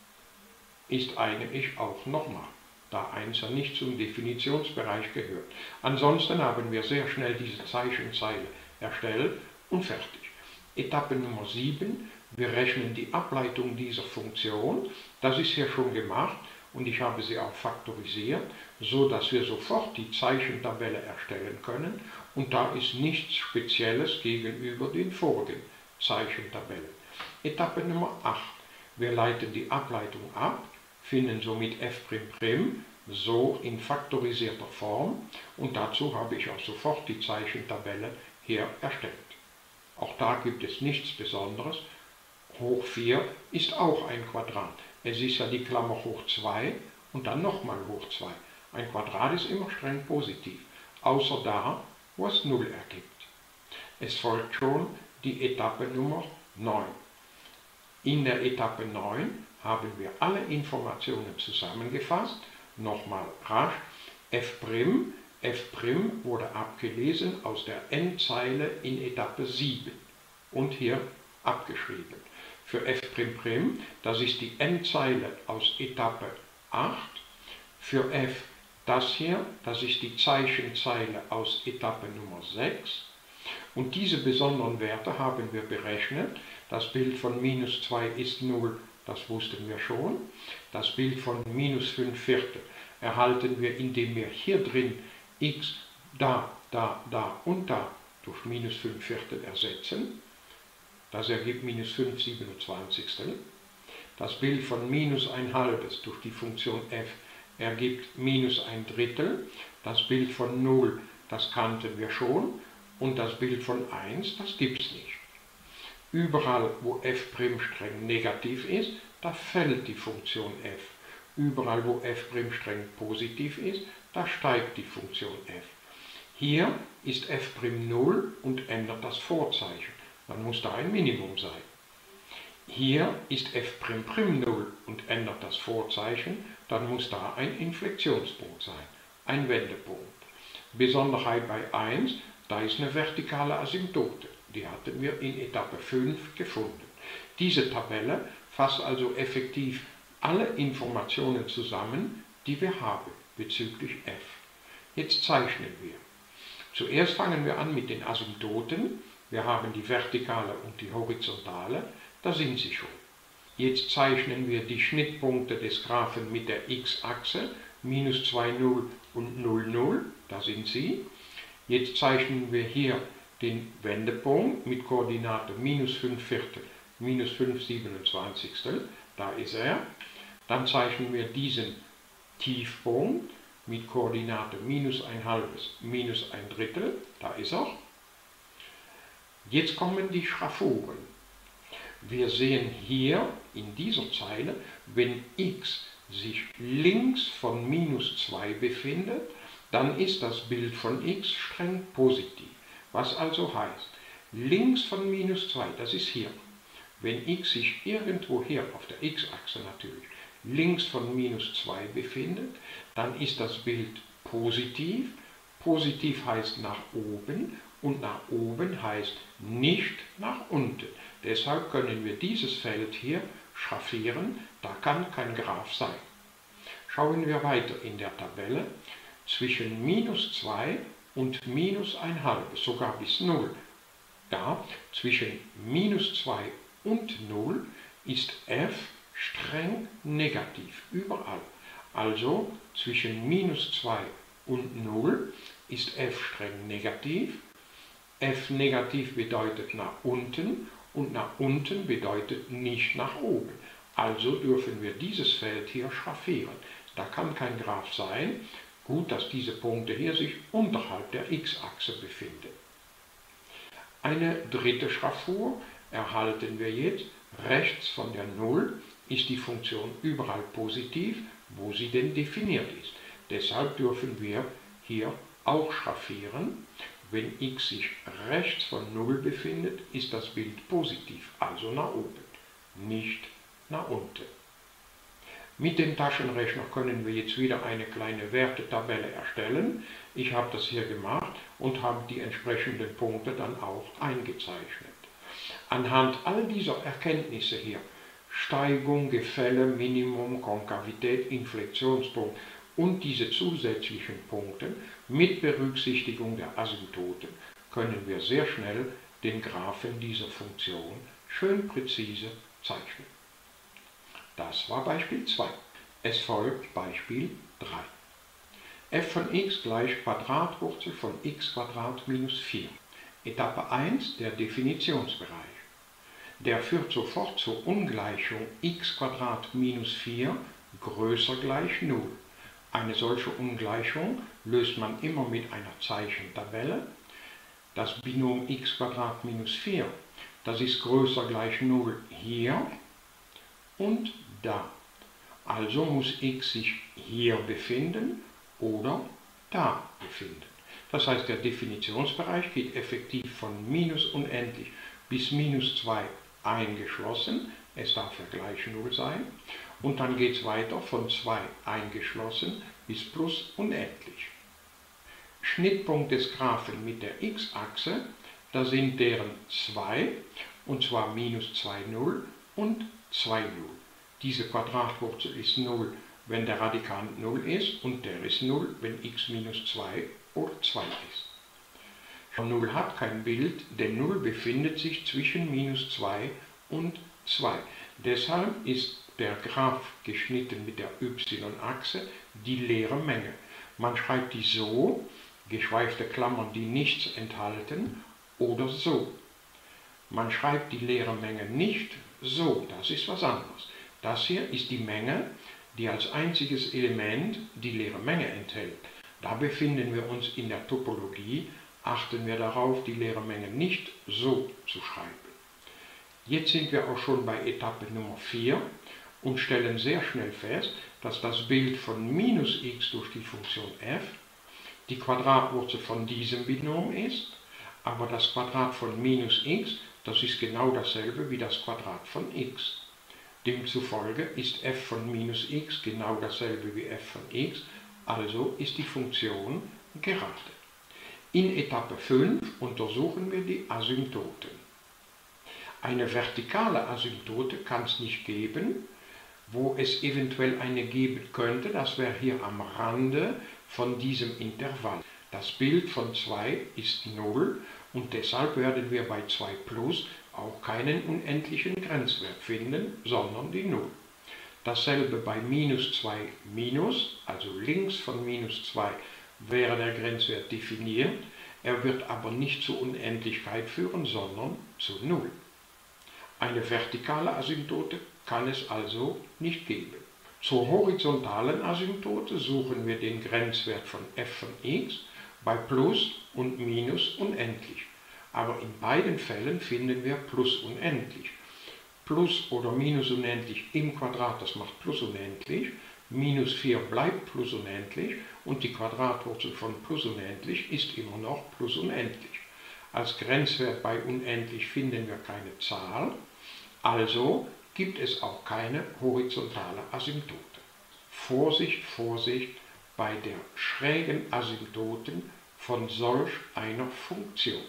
Ist eigentlich auch nochmal, da 1 ja nicht zum Definitionsbereich gehört. Ansonsten haben wir sehr schnell diese Zeichenzeile erstellt und fertig. Etappe Nummer 7, wir rechnen die Ableitung dieser Funktion. Das ist hier schon gemacht und ich habe sie auch faktorisiert, so dass wir sofort die Zeichentabelle erstellen können und da ist nichts Spezielles gegenüber den vorigen Zeichentabellen. Etappe Nummer 8, wir leiten die Ableitung ab, finden somit f' so in faktorisierter Form und dazu habe ich auch sofort die Zeichentabelle hier erstellt. Auch da gibt es nichts Besonderes. Hoch 4 ist auch ein Quadrat. Es ist ja die Klammer hoch 2 und dann nochmal hoch 2. Ein Quadrat ist immer streng positiv, außer da, wo es 0 ergibt. Es folgt schon die Etappe Nummer 9. In der Etappe 9 haben wir alle Informationen zusammengefasst. Nochmal rasch. F' wurde abgelesen aus der Endzeile in Etappe 7 und hier abgeschrieben. Für F', das ist die Endzeile aus Etappe 8. Für F das hier, das ist die Zeichenzeile aus Etappe Nummer 6. Und diese besonderen Werte haben wir berechnet. Das Bild von minus 2 ist 0, das wussten wir schon. Das Bild von minus 5/4 erhalten wir, indem wir hier drin x da und da durch minus 5/4 ersetzen. Das ergibt minus 5/27. Das Bild von minus 1/2 durch die Funktion f ergibt minus 1/3. Das Bild von 0, das kannten wir schon. Und das Bild von 1, das gibt es nicht. Überall, wo f' negativ ist, da fällt die Funktion f. Überall, wo f' positiv ist, da steigt die Funktion f. Hier ist f' 0 und ändert das Vorzeichen. Dann muss da ein Minimum sein. Hier ist f' 0 und ändert das Vorzeichen. Dann muss da ein Inflexionspunkt sein, ein Wendepunkt. Besonderheit bei 1, da ist eine vertikale Asymptote. Die hatten wir in Etappe 5 gefunden. Diese Tabelle fasst also effektiv alle Informationen zusammen, die wir haben bezüglich f. Jetzt zeichnen wir. Zuerst fangen wir an mit den Asymptoten. Wir haben die vertikale und die horizontale, da sind sie schon. Jetzt zeichnen wir die Schnittpunkte des Graphen mit der x-Achse, minus 2, 0 und 0, 0, da sind sie. Jetzt zeichnen wir hier den Wendepunkt mit Koordinate minus 5/4, minus 5/27, da ist er. Dann zeichnen wir diesen Tiefpunkt mit Koordinate minus 1/2, minus 1/3, da ist er. Jetzt kommen die Schraffuren. Wir sehen hier in dieser Zeile, wenn x sich links von minus 2 befindet, dann ist das Bild von x streng positiv. Was also heißt, links von minus 2, das ist hier. Wenn x sich irgendwo hier auf der x-Achse natürlich links von minus 2 befindet, dann ist das Bild positiv. Positiv heißt nach oben und nach oben heißt nicht nach unten. Deshalb können wir dieses Feld hier schraffieren, da kann kein Graph sein. Schauen wir weiter in der Tabelle. Zwischen minus 2 und minus 1/2, sogar bis 0. Da, zwischen minus 2 und 0 ist f streng negativ, überall. Also zwischen minus 2 und 0 ist f streng negativ. F negativ bedeutet nach unten und nach unten bedeutet nicht nach oben. Also dürfen wir dieses Feld hier schraffieren. Da kann kein Graph sein. Gut, dass diese Punkte hier sich unterhalb der x-Achse befinden. Eine dritte Schraffur erhalten wir jetzt. Rechts von der 0 ist die Funktion überall positiv, wo sie denn definiert ist. Deshalb dürfen wir hier auch schraffieren. Wenn x sich rechts von 0 befindet, ist das Bild positiv, also nach oben, nicht nach unten. Mit dem Taschenrechner können wir jetzt wieder eine kleine Wertetabelle erstellen. Ich habe das hier gemacht und habe die entsprechenden Punkte dann auch eingezeichnet. Anhand all dieser Erkenntnisse hier, Steigung, Gefälle, Minimum, Konkavität, Inflexionspunkt und diese zusätzlichen Punkte mit Berücksichtigung der Asymptoten, können wir sehr schnell den Graphen dieser Funktion schön präzise zeichnen. Das war Beispiel 2. Es folgt Beispiel 3. f von x gleich Quadratwurzel von x minus 4. Etappe 1, der Definitionsbereich. Der führt sofort zur Ungleichung x minus 4 größer gleich 0. Eine solche Ungleichung löst man immer mit einer Zeichentabelle. Das Binom x minus 4, das ist größer gleich 0 hier und da. Also muss x sich hier befinden oder da befinden. Das heißt, der Definitionsbereich geht effektiv von minus unendlich bis minus 2 eingeschlossen. es darf ja gleich 0 sein. Und dann geht es weiter von 2 eingeschlossen bis plus unendlich. Schnittpunkt des Graphen mit der x-Achse, da sind deren 2, und zwar minus 2, 0 und 2, 0. Diese Quadratwurzel ist 0, wenn der Radikand 0 ist, und der ist 0, wenn x minus 2 oder 2 ist. 0 hat kein Bild, denn 0 befindet sich zwischen minus 2 und 2. Deshalb ist der Graph geschnitten mit der y-Achse, die leere Menge. Man schreibt die so, geschweifte Klammern, die nichts enthalten, oder so. Man schreibt die leere Menge nicht so, das ist was anderes. Das hier ist die Menge, die als einziges Element die leere Menge enthält. Da befinden wir uns in der Topologie, achten wir darauf, die leere Menge nicht so zu schreiben. Jetzt sind wir auch schon bei Etappe Nummer 4 und stellen sehr schnell fest, dass das Bild von minus x durch die Funktion f die Quadratwurzel von diesem Binom ist, aber das Quadrat von minus x, das ist genau dasselbe wie das Quadrat von x. Demzufolge ist f von minus x genau dasselbe wie f von x, also ist die Funktion gerade. In Etappe 5 untersuchen wir die Asymptoten. Eine vertikale Asymptote kann es nicht geben. Wo es eventuell eine geben könnte, das wäre hier am Rande von diesem Intervall. Das Bild von 2 ist 0 und deshalb werden wir bei 2 plus auch keinen unendlichen Grenzwert finden, sondern die 0. Dasselbe bei minus 2 minus, also links von minus 2 wäre der Grenzwert definiert, er wird aber nicht zur Unendlichkeit führen, sondern zu 0. Eine vertikale Asymptote kann es also nicht geben. Zur horizontalen Asymptote suchen wir den Grenzwert von f von x bei plus und minus unendlich. Aber in beiden Fällen finden wir plus unendlich. Plus oder minus unendlich im Quadrat, das macht plus unendlich. Minus 4 bleibt plus unendlich und die Quadratwurzel von plus unendlich ist immer noch plus unendlich. Als Grenzwert bei unendlich finden wir keine Zahl, also gibt es auch keine horizontale Asymptote. Vorsicht, Vorsicht bei der schrägen Asymptoten von solch einer Funktion.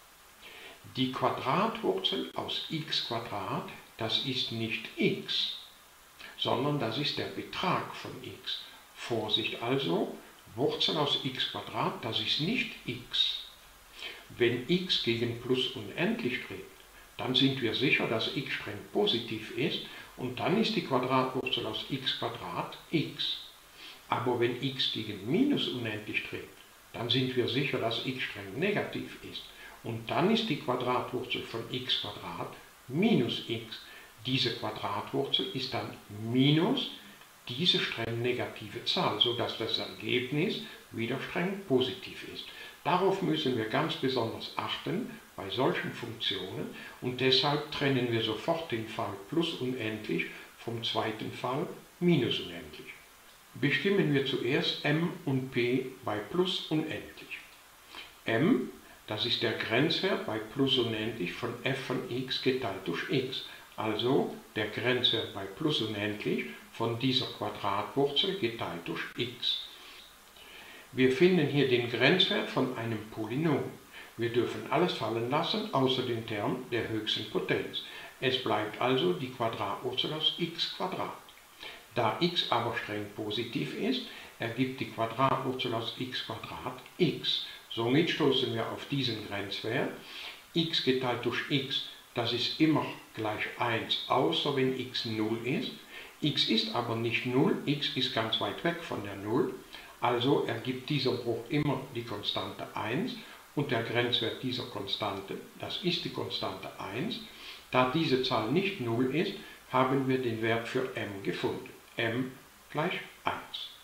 Die Quadratwurzel aus x², das ist nicht x, sondern das ist der Betrag von x. Vorsicht also, Wurzel aus x², das ist nicht x. Wenn x gegen plus unendlich strebt, dann sind wir sicher, dass x streng positiv ist und dann ist die Quadratwurzel aus x² x. Aber wenn x gegen minus unendlich strebt, dann sind wir sicher, dass x streng negativ ist und dann ist die Quadratwurzel von x² minus x. Diese Quadratwurzel ist dann minus diese streng negative Zahl, sodass das Ergebnis wieder streng positiv ist. Darauf müssen wir ganz besonders achten bei solchen Funktionen und deshalb trennen wir sofort den Fall plus unendlich vom zweiten Fall minus unendlich. Bestimmen wir zuerst m und p bei plus unendlich. M, das ist der Grenzwert bei plus unendlich von f von x geteilt durch x, also der Grenzwert bei plus unendlich von dieser Quadratwurzel geteilt durch x. Wir finden hier den Grenzwert von einem Polynom. Wir dürfen alles fallen lassen, außer den Term der höchsten Potenz. Es bleibt also die Quadratwurzel aus x². Da x aber streng positiv ist, ergibt die Quadratwurzel aus x² x. Somit stoßen wir auf diesen Grenzwert. X geteilt durch x, das ist immer gleich 1, außer wenn x 0 ist. X ist aber nicht 0, x ist ganz weit weg von der 0. Also ergibt dieser Bruch immer die Konstante 1 und der Grenzwert dieser Konstante, das ist die Konstante 1. Da diese Zahl nicht 0 ist, haben wir den Wert für m gefunden. M gleich 1.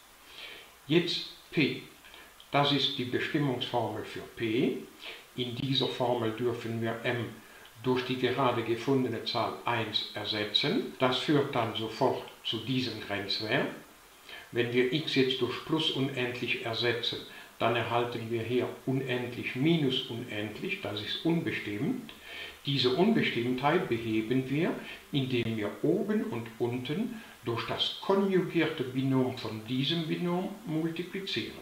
Jetzt p. Das ist die Bestimmungsformel für p. In dieser Formel dürfen wir m durch die gerade gefundene Zahl 1 ersetzen. Das führt dann sofort zu diesem Grenzwert. Wenn wir x jetzt durch plus unendlich ersetzen, dann erhalten wir hier unendlich minus unendlich, das ist unbestimmt. Diese Unbestimmtheit beheben wir, indem wir oben und unten durch das konjugierte Binom von diesem Binom multiplizieren.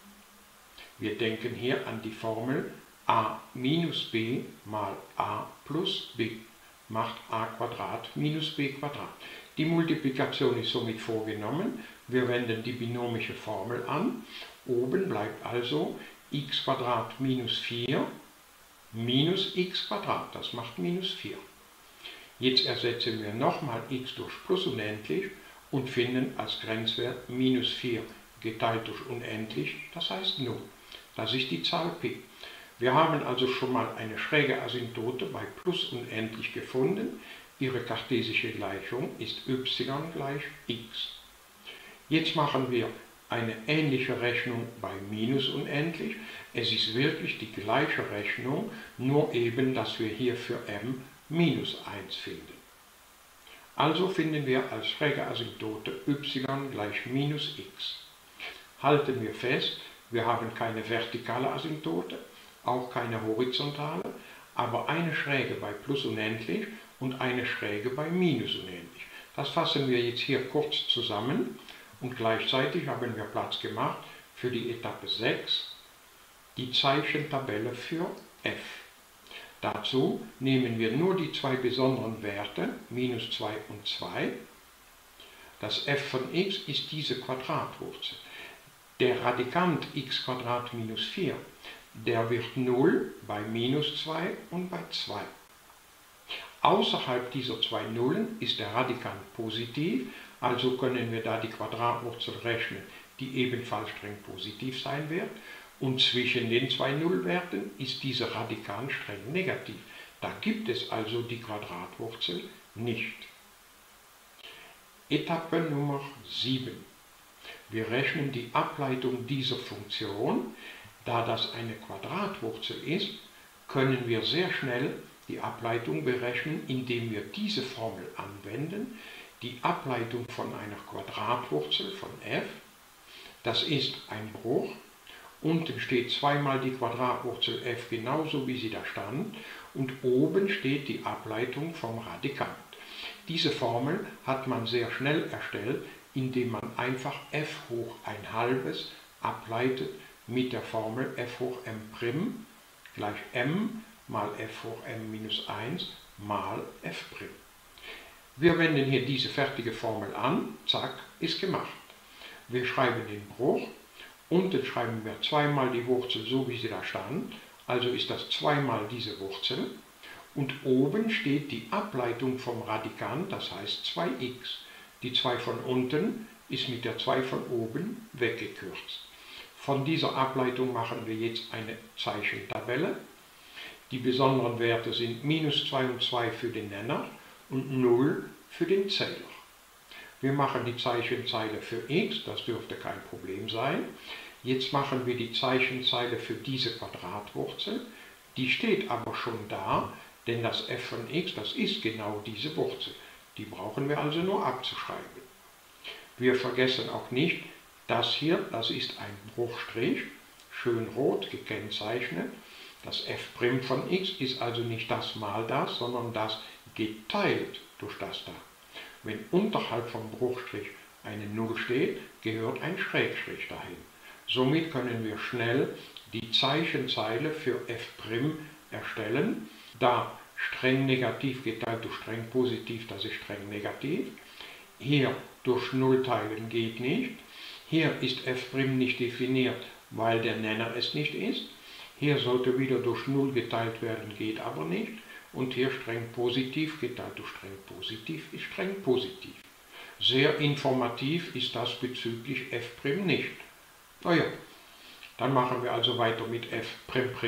Wir denken hier an die Formel a minus b mal a plus b macht a Quadrat minus b Quadrat. Die Multiplikation ist somit vorgenommen. Wir wenden die binomische Formel an. Oben bleibt also x Quadrat minus 4 minus x Quadrat. Das macht minus 4. Jetzt ersetzen wir nochmal x durch plus unendlich und finden als Grenzwert minus 4 geteilt durch unendlich, das heißt 0. Das ist die Zahl p. Wir haben also schon mal eine schräge Asymptote bei plus unendlich gefunden. Ihre kartesische Gleichung ist y gleich x. Jetzt machen wir eine ähnliche Rechnung bei minus unendlich. Es ist wirklich die gleiche Rechnung, nur eben, dass wir hier für m minus 1 finden. Also finden wir als schräge Asymptote y gleich minus x. Halten wir fest, wir haben keine vertikale Asymptote, auch keine horizontale, aber eine Schräge bei plus unendlich und eine Schräge bei minus unendlich. Das fassen wir jetzt hier kurz zusammen und gleichzeitig haben wir Platz gemacht für die Etappe 6, die Zeichentabelle für f. Dazu nehmen wir nur die zwei besonderen Werte, minus 2 und 2. Das f von x ist diese Quadratwurzel. Der Radikant x Quadrat minus 4, der wird 0 bei minus 2 und bei 2. Außerhalb dieser zwei Nullen ist der Radikant positiv, also können wir da die Quadratwurzel rechnen, die ebenfalls streng positiv sein wird. Und zwischen den zwei Nullwerten ist dieser Radikant streng negativ. Da gibt es also die Quadratwurzel nicht. Etappe Nummer 7. Wir rechnen die Ableitung dieser Funktion. Da das eine Quadratwurzel ist, können wir sehr schnell die Ableitung berechnen, indem wir diese Formel anwenden. Die Ableitung von einer Quadratwurzel von f, das ist ein Bruch. Unten steht zweimal die Quadratwurzel f genauso wie sie da stand und oben steht die Ableitung vom Radikant. Diese Formel hat man sehr schnell erstellt, indem man einfach f hoch 1/2 ableitet mit der Formel f hoch m' gleich m mal f hoch m minus 1 mal f'. Wir wenden hier diese fertige Formel an, zack, ist gemacht. Wir schreiben den Bruch, unten schreiben wir zweimal die Wurzel so wie sie da stand, also ist das zweimal diese Wurzel. Und oben steht die Ableitung vom Radikant, das heißt 2x. Die 2 von unten ist mit der 2 von oben weggekürzt. Von dieser Ableitung machen wir jetzt eine Zeichentabelle. Die besonderen Werte sind minus 2 und 2 für den Nenner und 0 für den Zähler. Wir machen die Zeichenzeile für x, das dürfte kein Problem sein. Jetzt machen wir die Zeichenzeile für diese Quadratwurzel. Die steht aber schon da, denn das f von x, das ist genau diese Wurzel. Die brauchen wir also nur abzuschreiben. Wir vergessen auch nicht, das hier, das ist ein Bruchstrich, schön rot gekennzeichnet. Das f' von x ist also nicht das mal das, sondern das geteilt durch das da. Wenn unterhalb vom Bruchstrich eine 0 steht, gehört ein Schrägstrich dahin. Somit können wir schnell die Zeichenzeile für f' erstellen. Da streng negativ geteilt durch streng positiv, das ist streng negativ. Hier durch 0 teilen geht nicht. Hier ist f' nicht definiert, weil der Nenner es nicht ist. Hier sollte wieder durch 0 geteilt werden, geht aber nicht. Und hier streng positiv geteilt durch streng positiv ist streng positiv. Sehr informativ ist das bezüglich f' nicht. Naja, dann machen wir also weiter mit f''.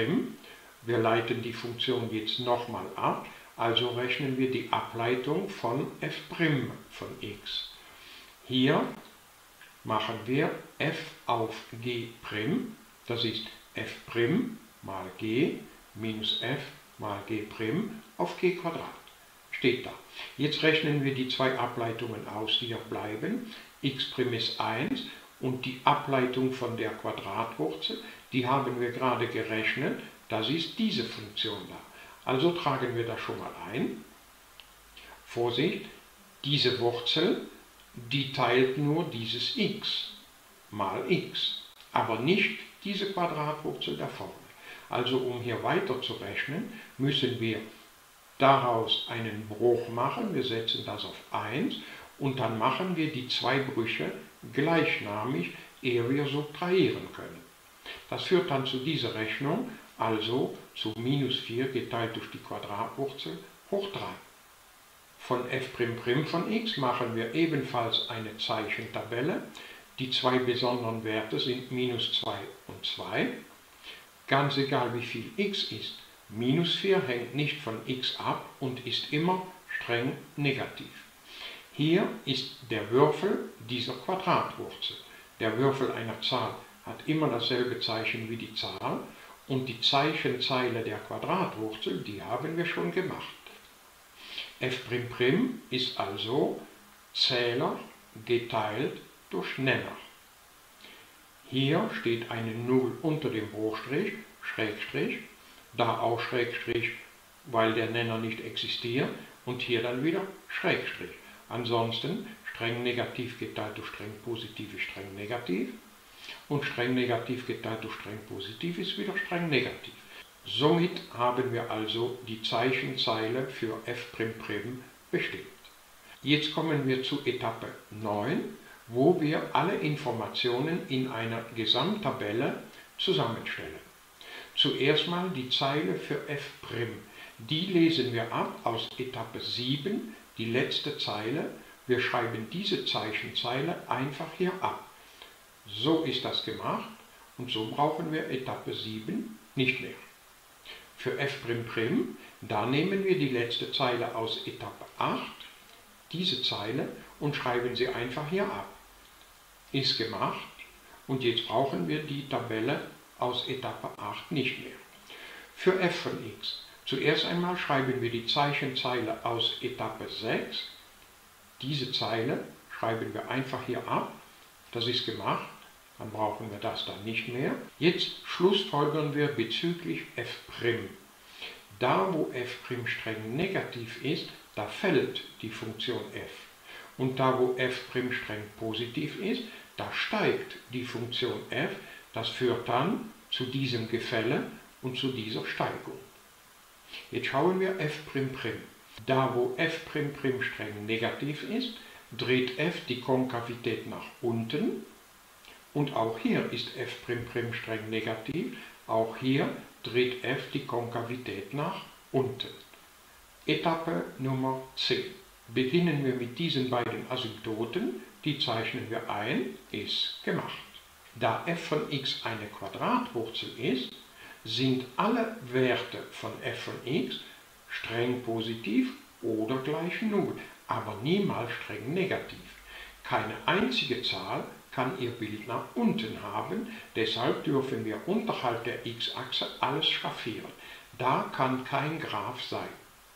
Wir leiten die Funktion jetzt nochmal ab, also rechnen wir die Ableitung von f' von x. Hier machen wir f auf g', das ist f' mal g minus f mal g' auf g Quadrat. Steht da. Jetzt rechnen wir die zwei Ableitungen aus, die hier bleiben. x' ist 1 und die Ableitung von der Quadratwurzel, die haben wir gerade gerechnet, das ist diese Funktion da. Also tragen wir das schon mal ein. Vorsicht, diese Wurzel, die teilt nur dieses x mal x, aber nicht diese Quadratwurzel da vorne. Also um hier weiter zu rechnen, müssen wir daraus einen Bruch machen. Wir setzen das auf 1 und dann machen wir die zwei Brüche gleichnamig, ehe wir subtrahieren können. Das führt dann zu dieser Rechnung, also zu minus 4 geteilt durch die Quadratwurzel hoch 3. Von f' von x machen wir ebenfalls eine Zeichentabelle. Die zwei besonderen Werte sind minus 2 und 2. Ganz egal wie viel x ist, minus 4 hängt nicht von x ab und ist immer streng negativ. Hier ist der Würfel dieser Quadratwurzel. Der Würfel einer Zahl hat immer dasselbe Zeichen wie die Zahl und die Zeichenzeile der Quadratwurzel, die haben wir schon gemacht. f' ist also Zähler geteilt durch Nenner. Hier steht eine 0 unter dem Bruchstrich, Schrägstrich, da auch Schrägstrich, weil der Nenner nicht existiert, und hier dann wieder Schrägstrich. Ansonsten streng negativ geteilt durch streng positiv ist streng negativ und streng negativ geteilt durch streng positiv ist wieder streng negativ. Somit haben wir also die Zeichenzeile für f' bestimmt. Jetzt kommen wir zu Etappe 9, wo wir alle Informationen in einer Gesamttabelle zusammenstellen. Zuerst mal die Zeile für f'. Die lesen wir ab aus Etappe 7, die letzte Zeile. Wir schreiben diese Zeichenzeile einfach hier ab. So ist das gemacht und so brauchen wir Etappe 7 nicht mehr. Für f', da nehmen wir die letzte Zeile aus Etappe 8, diese Zeile, und schreiben sie einfach hier ab. Ist gemacht und jetzt brauchen wir die Tabelle aus Etappe 8 nicht mehr. Für f von x, zuerst einmal schreiben wir die Zeichenzeile aus Etappe 6, diese Zeile schreiben wir einfach hier ab, das ist gemacht. Dann brauchen wir das dann nicht mehr. Jetzt schlussfolgern wir bezüglich f'. Da wo f' streng negativ ist, da fällt die Funktion f. Und da wo f' streng positiv ist, da steigt die Funktion f. Das führt dann zu diesem Gefälle und zu dieser Steigung. Jetzt schauen wir f'. Da wo f'' streng negativ ist, dreht f die Konkavität nach unten. Und auch hier ist f' streng negativ, auch hier dreht f die Konkavität nach unten. Etappe Nummer 10. Beginnen wir mit diesen beiden Asymptoten, die zeichnen wir ein, ist gemacht. Da f von x eine Quadratwurzel ist, sind alle Werte von f von x streng positiv oder gleich 0, aber niemals streng negativ. Keine einzige Zahl kann ihr Bild nach unten haben, deshalb dürfen wir unterhalb der x-Achse alles schraffieren. Da kann kein Graph sein.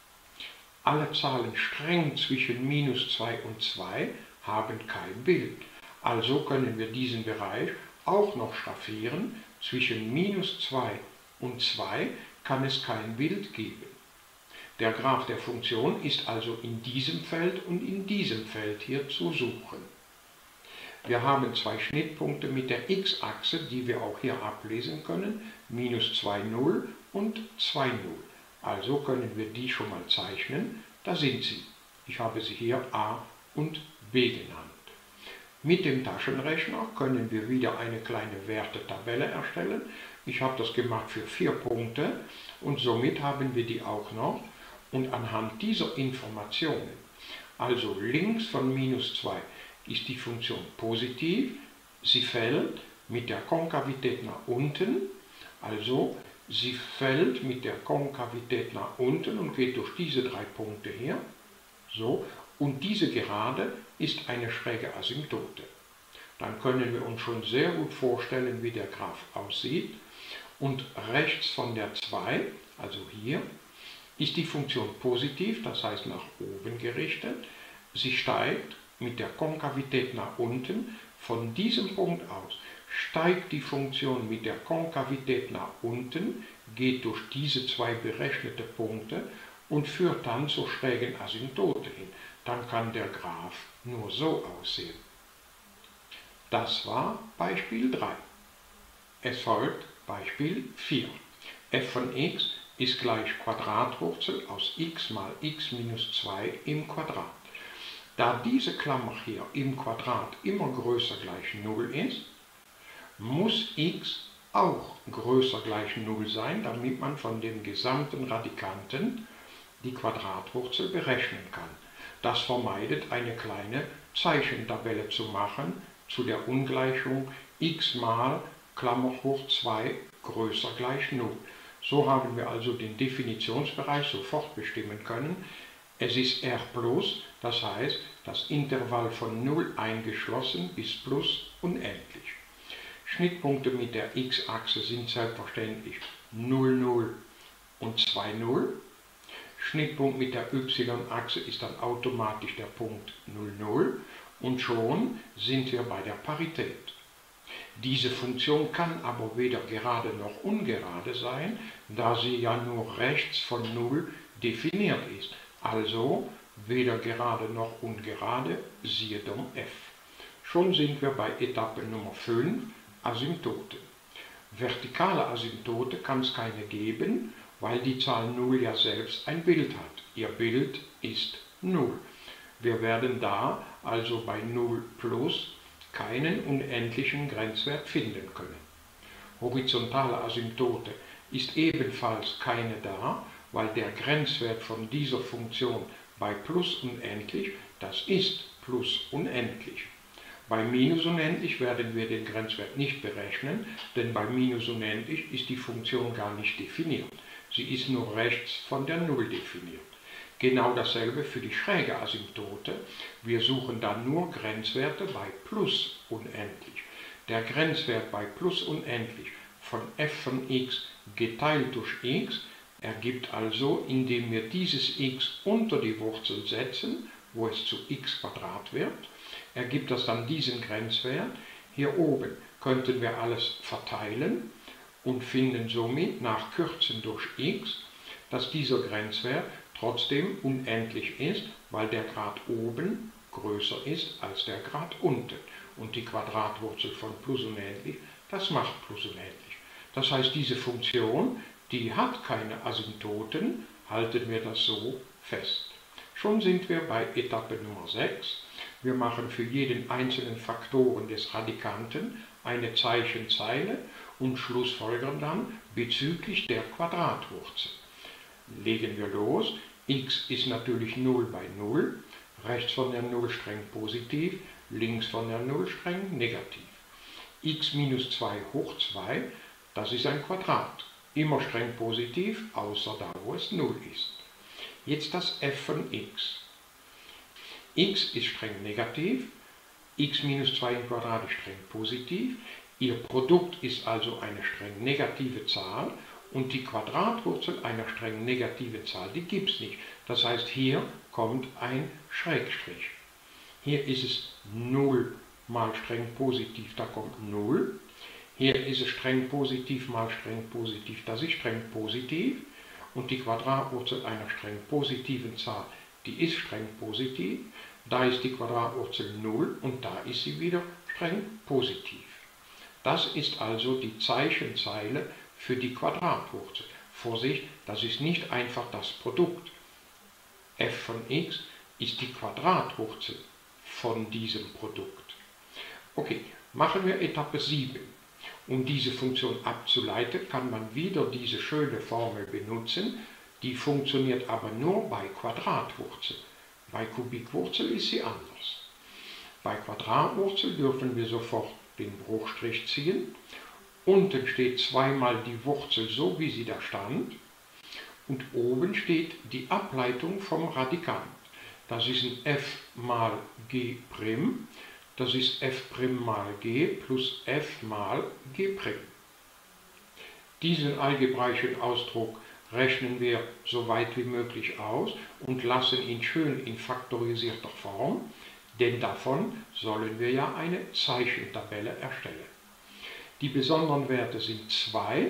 Alle Zahlen streng zwischen minus 2 und 2 haben kein Bild. Also können wir diesen Bereich auch noch schraffieren. Zwischen minus 2 und 2 kann es kein Bild geben. Der Graph der Funktion ist also in diesem Feld und in diesem Feld hier zu suchen. Wir haben zwei Schnittpunkte mit der x-Achse, die wir auch hier ablesen können, minus 2, 0 und 2, 0. Also können wir die schon mal zeichnen, da sind sie. Ich habe sie hier A und B genannt. Mit dem Taschenrechner können wir wieder eine kleine Wertetabelle erstellen. Ich habe das gemacht für 4 Punkte und somit haben wir die auch noch. Und anhand dieser Informationen, also links von minus 2, ist die Funktion positiv, sie fällt mit der Konkavität nach unten, also sie fällt mit der Konkavität nach unten und geht durch diese 3 Punkte hier, so, und diese Gerade ist eine schräge Asymptote. Dann können wir uns schon sehr gut vorstellen, wie der Graph aussieht, und rechts von der 2, also hier, ist die Funktion positiv, das heißt nach oben gerichtet, sie steigt mit der Konkavität nach unten. Von diesem Punkt aus steigt die Funktion mit der Konkavität nach unten, geht durch diese zwei berechnete Punkte und führt dann zur schrägen Asymptote hin. Dann kann der Graph nur so aussehen. Das war Beispiel 3. Es folgt Beispiel 4. f von x ist gleich Quadratwurzel aus x mal x minus 2 im Quadrat. Da diese Klammer hier im Quadrat immer größer gleich 0 ist, muss x auch größer gleich 0 sein, damit man von dem gesamten Radikanten die Quadratwurzel berechnen kann. Das vermeidet, eine kleine Zeichentabelle zu machen zu der Ungleichung x mal Klammer hoch 2 größer gleich 0. So haben wir also den Definitionsbereich sofort bestimmen können. Es ist R+, das heißt, das Intervall von 0 eingeschlossen bis plus unendlich. Schnittpunkte mit der x-Achse sind selbstverständlich 0, 0 und 2, 0. Schnittpunkt mit der y-Achse ist dann automatisch der Punkt 0, 0 und schon sind wir bei der Parität. Diese Funktion kann aber weder gerade noch ungerade sein, da sie ja nur rechts von 0 definiert ist. Also weder gerade noch ungerade, siehe Dom f. Schon sind wir bei Etappe Nummer 5, Asymptote. Vertikale Asymptote kann es keine geben, weil die Zahl 0 ja selbst ein Bild hat. Ihr Bild ist 0. Wir werden da also bei 0 plus keinen unendlichen Grenzwert finden können. Horizontale Asymptote ist ebenfalls keine da, weil der Grenzwert von dieser Funktion bei plus unendlich, das ist plus unendlich. Bei minus unendlich werden wir den Grenzwert nicht berechnen, denn bei minus unendlich ist die Funktion gar nicht definiert. Sie ist nur rechts von der 0 definiert. Genau dasselbe für die schräge Asymptote. Wir suchen dann nur Grenzwerte bei plus unendlich. Der Grenzwert bei plus unendlich von f von x geteilt durch x ergibt also, indem wir dieses x unter die Wurzel setzen, wo es zu x² wird, ergibt das dann diesen Grenzwert. Hier oben könnten wir alles verteilen und finden somit nach Kürzen durch x, dass dieser Grenzwert trotzdem unendlich ist, weil der Grad oben größer ist als der Grad unten. Und die Quadratwurzel von plus unendlich, das macht plus unendlich. Das heißt, diese Funktion, die hat keine Asymptoten, halten wir das so fest. Schon sind wir bei Etappe Nummer 6. Wir machen für jeden einzelnen Faktoren des Radikanten eine Zeichenzeile und schlussfolgern dann bezüglich der Quadratwurzel. Legen wir los. X ist natürlich 0 bei 0, rechts von der 0 streng positiv, links von der 0 streng negativ. X minus 2 hoch 2, das ist ein Quadrat, immer streng positiv, außer da, wo es 0 ist. Jetzt das f von x. X ist streng negativ, x minus 2 im Quadrat ist streng positiv, ihr Produkt ist also eine streng negative Zahl, und die Quadratwurzel einer streng negativen Zahl, die gibt es nicht. Das heißt, hier kommt ein Schrägstrich. Hier ist es 0 mal streng positiv, da kommt 0. Hier ist es streng positiv mal streng positiv, das ist streng positiv. Und die Quadratwurzel einer streng positiven Zahl, die ist streng positiv. Da ist die Quadratwurzel 0 und da ist sie wieder streng positiv. Das ist also die Zeichenzeile für die Quadratwurzel. Vorsicht, das ist nicht einfach das Produkt. f von x ist die Quadratwurzel von diesem Produkt. Okay, machen wir Etappe 7. Um diese Funktion abzuleiten, kann man wieder diese schöne Formel benutzen, die funktioniert aber nur bei Quadratwurzel. Bei Kubikwurzel ist sie anders. Bei Quadratwurzel dürfen wir sofort den Bruchstrich ziehen. Unten steht zweimal die Wurzel so, wie sie da stand. Und oben steht die Ableitung vom Radikant. Das ist ein f mal g'. Das ist f' mal g plus f mal g'. Diesen algebraischen Ausdruck rechnen wir so weit wie möglich aus und lassen ihn schön in faktorisierter Form, denn davon sollen wir ja eine Zeichentabelle erstellen. Die besonderen Werte sind 2,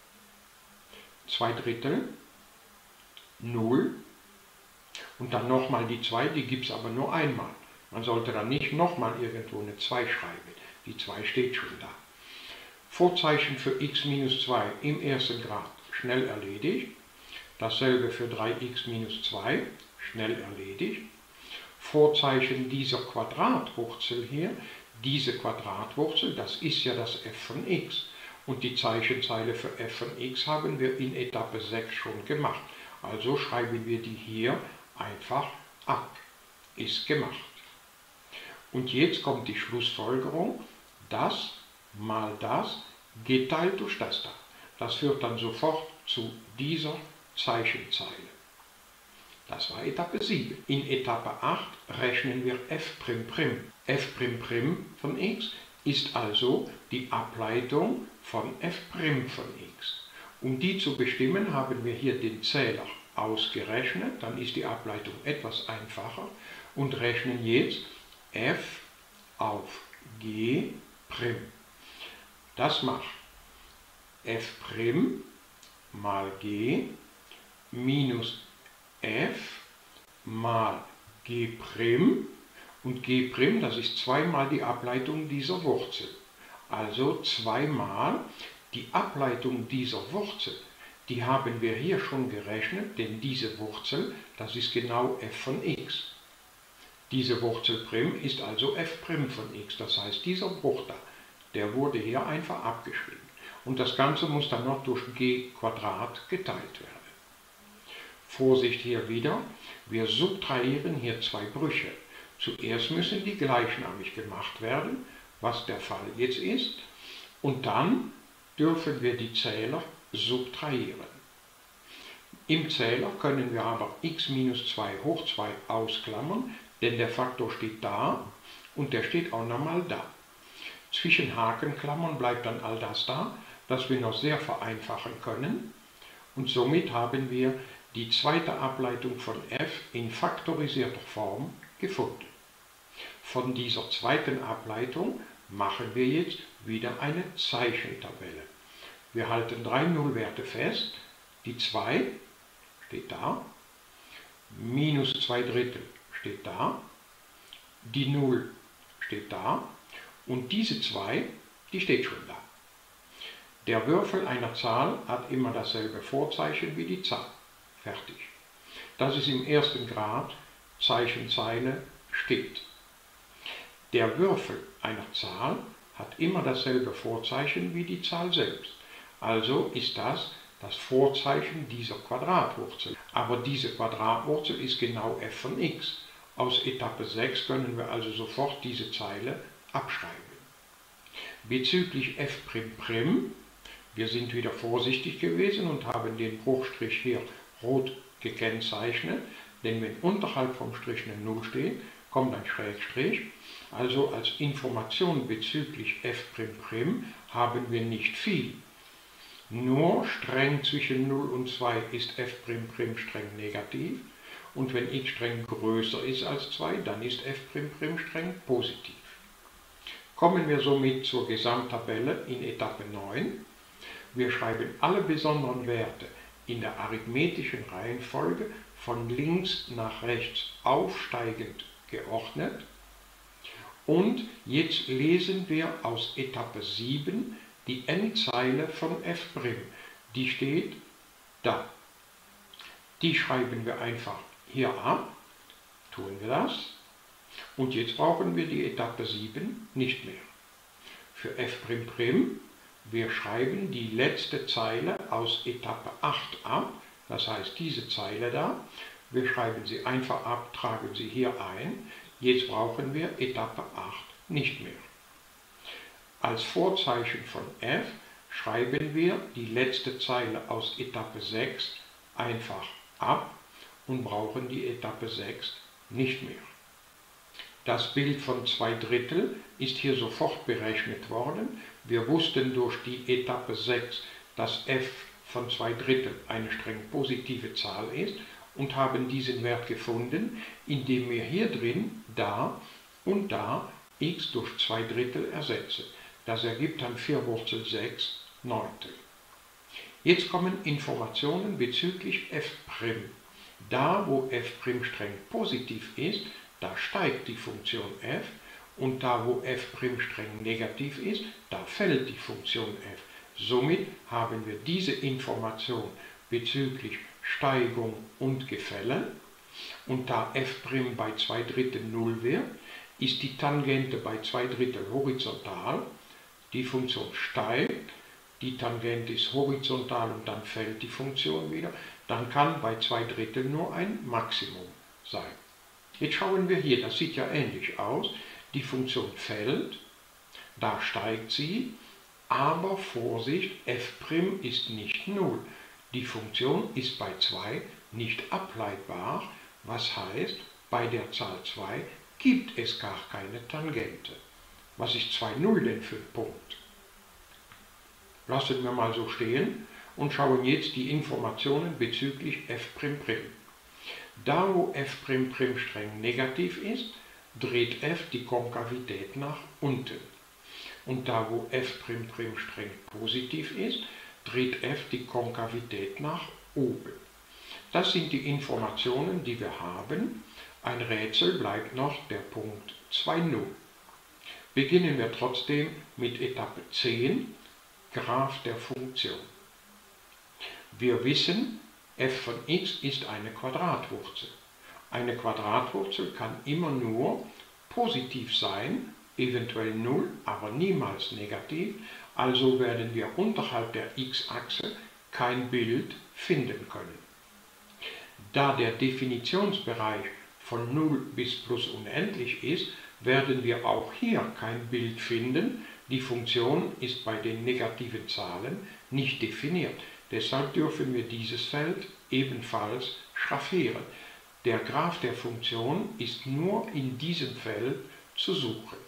2 Drittel, 0 und dann nochmal die 2, die gibt es aber nur einmal. Man sollte dann nicht nochmal irgendwo eine 2 schreiben, die 2 steht schon da. Vorzeichen für x minus 2 im ersten Grad, schnell erledigt. Dasselbe für 3x minus 2, schnell erledigt. Vorzeichen dieser Quadratwurzel hier, diese Quadratwurzel, das ist ja das f von x. Und die Zeichenzeile für f von x haben wir in Etappe 6 schon gemacht. Also schreiben wir die hier einfach ab. Ist gemacht. Und jetzt kommt die Schlussfolgerung, das mal das geteilt durch das da. Das führt dann sofort zu dieser Zeichenzeile. Das war Etappe 7. In Etappe 8 rechnen wir f''. f' von x ist also die Ableitung von f' von x. Um die zu bestimmen, haben wir hier den Zähler ausgerechnet, dann ist die Ableitung etwas einfacher und rechnen jetzt f auf g'. Das macht f' mal g minus f mal g' und g', das ist zweimal die Ableitung dieser Wurzel. Also zweimal die Ableitung dieser Wurzel, die haben wir hier schon gerechnet, denn diese Wurzel, das ist genau f von x. Diese Wurzel prim ist also f' von x, das heißt dieser Bruch da, der wurde hier einfach abgeschrieben. Und das Ganze muss dann noch durch g² geteilt werden. Vorsicht hier wieder, wir subtrahieren hier zwei Brüche. Zuerst müssen die gleichnamig gemacht werden, was der Fall jetzt ist, und dann dürfen wir die Zähler subtrahieren. Im Zähler können wir aber x minus 2 hoch 2 ausklammern, denn der Faktor steht da und der steht auch nochmal da. Zwischen Hakenklammern bleibt dann all das da, das wir noch sehr vereinfachen können, und somit haben wir die zweite Ableitung von f in faktorisierter Form gefunden. Von dieser zweiten Ableitung machen wir jetzt wieder eine Zeichentabelle. Wir halten 3 Nullwerte fest, die 2 steht da, minus 2 Drittel steht da, die 0 steht da und diese 2, die steht schon da. Der Würfel einer Zahl hat immer dasselbe Vorzeichen wie die Zahl. Fertig. Das ist im ersten Grad Zeichenzeile steht. Der Würfel einer Zahl hat immer dasselbe Vorzeichen wie die Zahl selbst. Also ist das das Vorzeichen dieser Quadratwurzel. Aber diese Quadratwurzel ist genau f von x. Aus Etappe 6 können wir also sofort diese Zeile abschreiben. Bezüglich f'', wir sind wieder vorsichtig gewesen und haben den Bruchstrich hier rot gekennzeichnet, denn wenn unterhalb vom Strich eine 0 steht, kommt ein Schrägstrich. Also als Information bezüglich f'' haben wir nicht viel. Nur streng zwischen 0 und 2 ist f'' streng negativ und wenn x streng größer ist als 2, dann ist f'' streng positiv. Kommen wir somit zur Gesamttabelle in Etappe 9. Wir schreiben alle besonderen Werte in der arithmetischen Reihenfolge von links nach rechts aufsteigend geordnet. Und jetzt lesen wir aus Etappe 7 die Endzeile von f'. Die steht da. Die schreiben wir einfach hier ab. Tun wir das. Und jetzt brauchen wir die Etappe 7 nicht mehr. Für f'', wir schreiben die letzte Zeile aus Etappe 8 ab, das heißt diese Zeile da. Wir schreiben sie einfach ab, tragen sie hier ein. Jetzt brauchen wir Etappe 8 nicht mehr. Als Vorzeichen von f schreiben wir die letzte Zeile aus Etappe 6 einfach ab und brauchen die Etappe 6 nicht mehr. Das Bild von 2 Drittel ist hier sofort berechnet worden. Wir wussten durch die Etappe 6, dass f von 2 Drittel eine streng positive Zahl ist und haben diesen Wert gefunden, indem wir hier drin da und da x durch 2 Drittel ersetzen. Das ergibt dann 4 Wurzel 6 Neuntel. Jetzt kommen Informationen bezüglich f'. Da, wo f' streng positiv ist, da steigt die Funktion f, und da, wo f' streng negativ ist, da fällt die Funktion f. Somit haben wir diese Information bezüglich Steigung und Gefälle, und da f' bei 2/3 0 wird, ist die Tangente bei 2/3 horizontal, die Funktion steigt, die Tangente ist horizontal und dann fällt die Funktion wieder, dann kann bei 2/3 nur ein Maximum sein. Jetzt schauen wir hier, das sieht ja ähnlich aus, die Funktion fällt, da steigt sie, aber Vorsicht, f' ist nicht 0. Die Funktion ist bei 2 nicht ableitbar, was heißt, bei der Zahl 2 gibt es gar keine Tangente. Was ist 2,0 denn für ein Punkt? Lassen wir mal so stehen und schauen jetzt die Informationen bezüglich f''. Da, wo f'' streng negativ ist, dreht f die Konkavität nach unten. Und da, wo f'' streng positiv ist, dreht f die Konkavität nach oben. Das sind die Informationen, die wir haben. Ein Rätsel bleibt noch der Punkt 2,0. Beginnen wir trotzdem mit Etappe 10, Graph der Funktion. Wir wissen, f von x ist eine Quadratwurzel. Eine Quadratwurzel kann immer nur positiv sein, eventuell 0, aber niemals negativ, also werden wir unterhalb der x-Achse kein Bild finden können. Da der Definitionsbereich von 0 bis plus unendlich ist, werden wir auch hier kein Bild finden. Die Funktion ist bei den negativen Zahlen nicht definiert. Deshalb dürfen wir dieses Feld ebenfalls schraffieren. Der Graph der Funktion ist nur in diesem Feld zu suchen.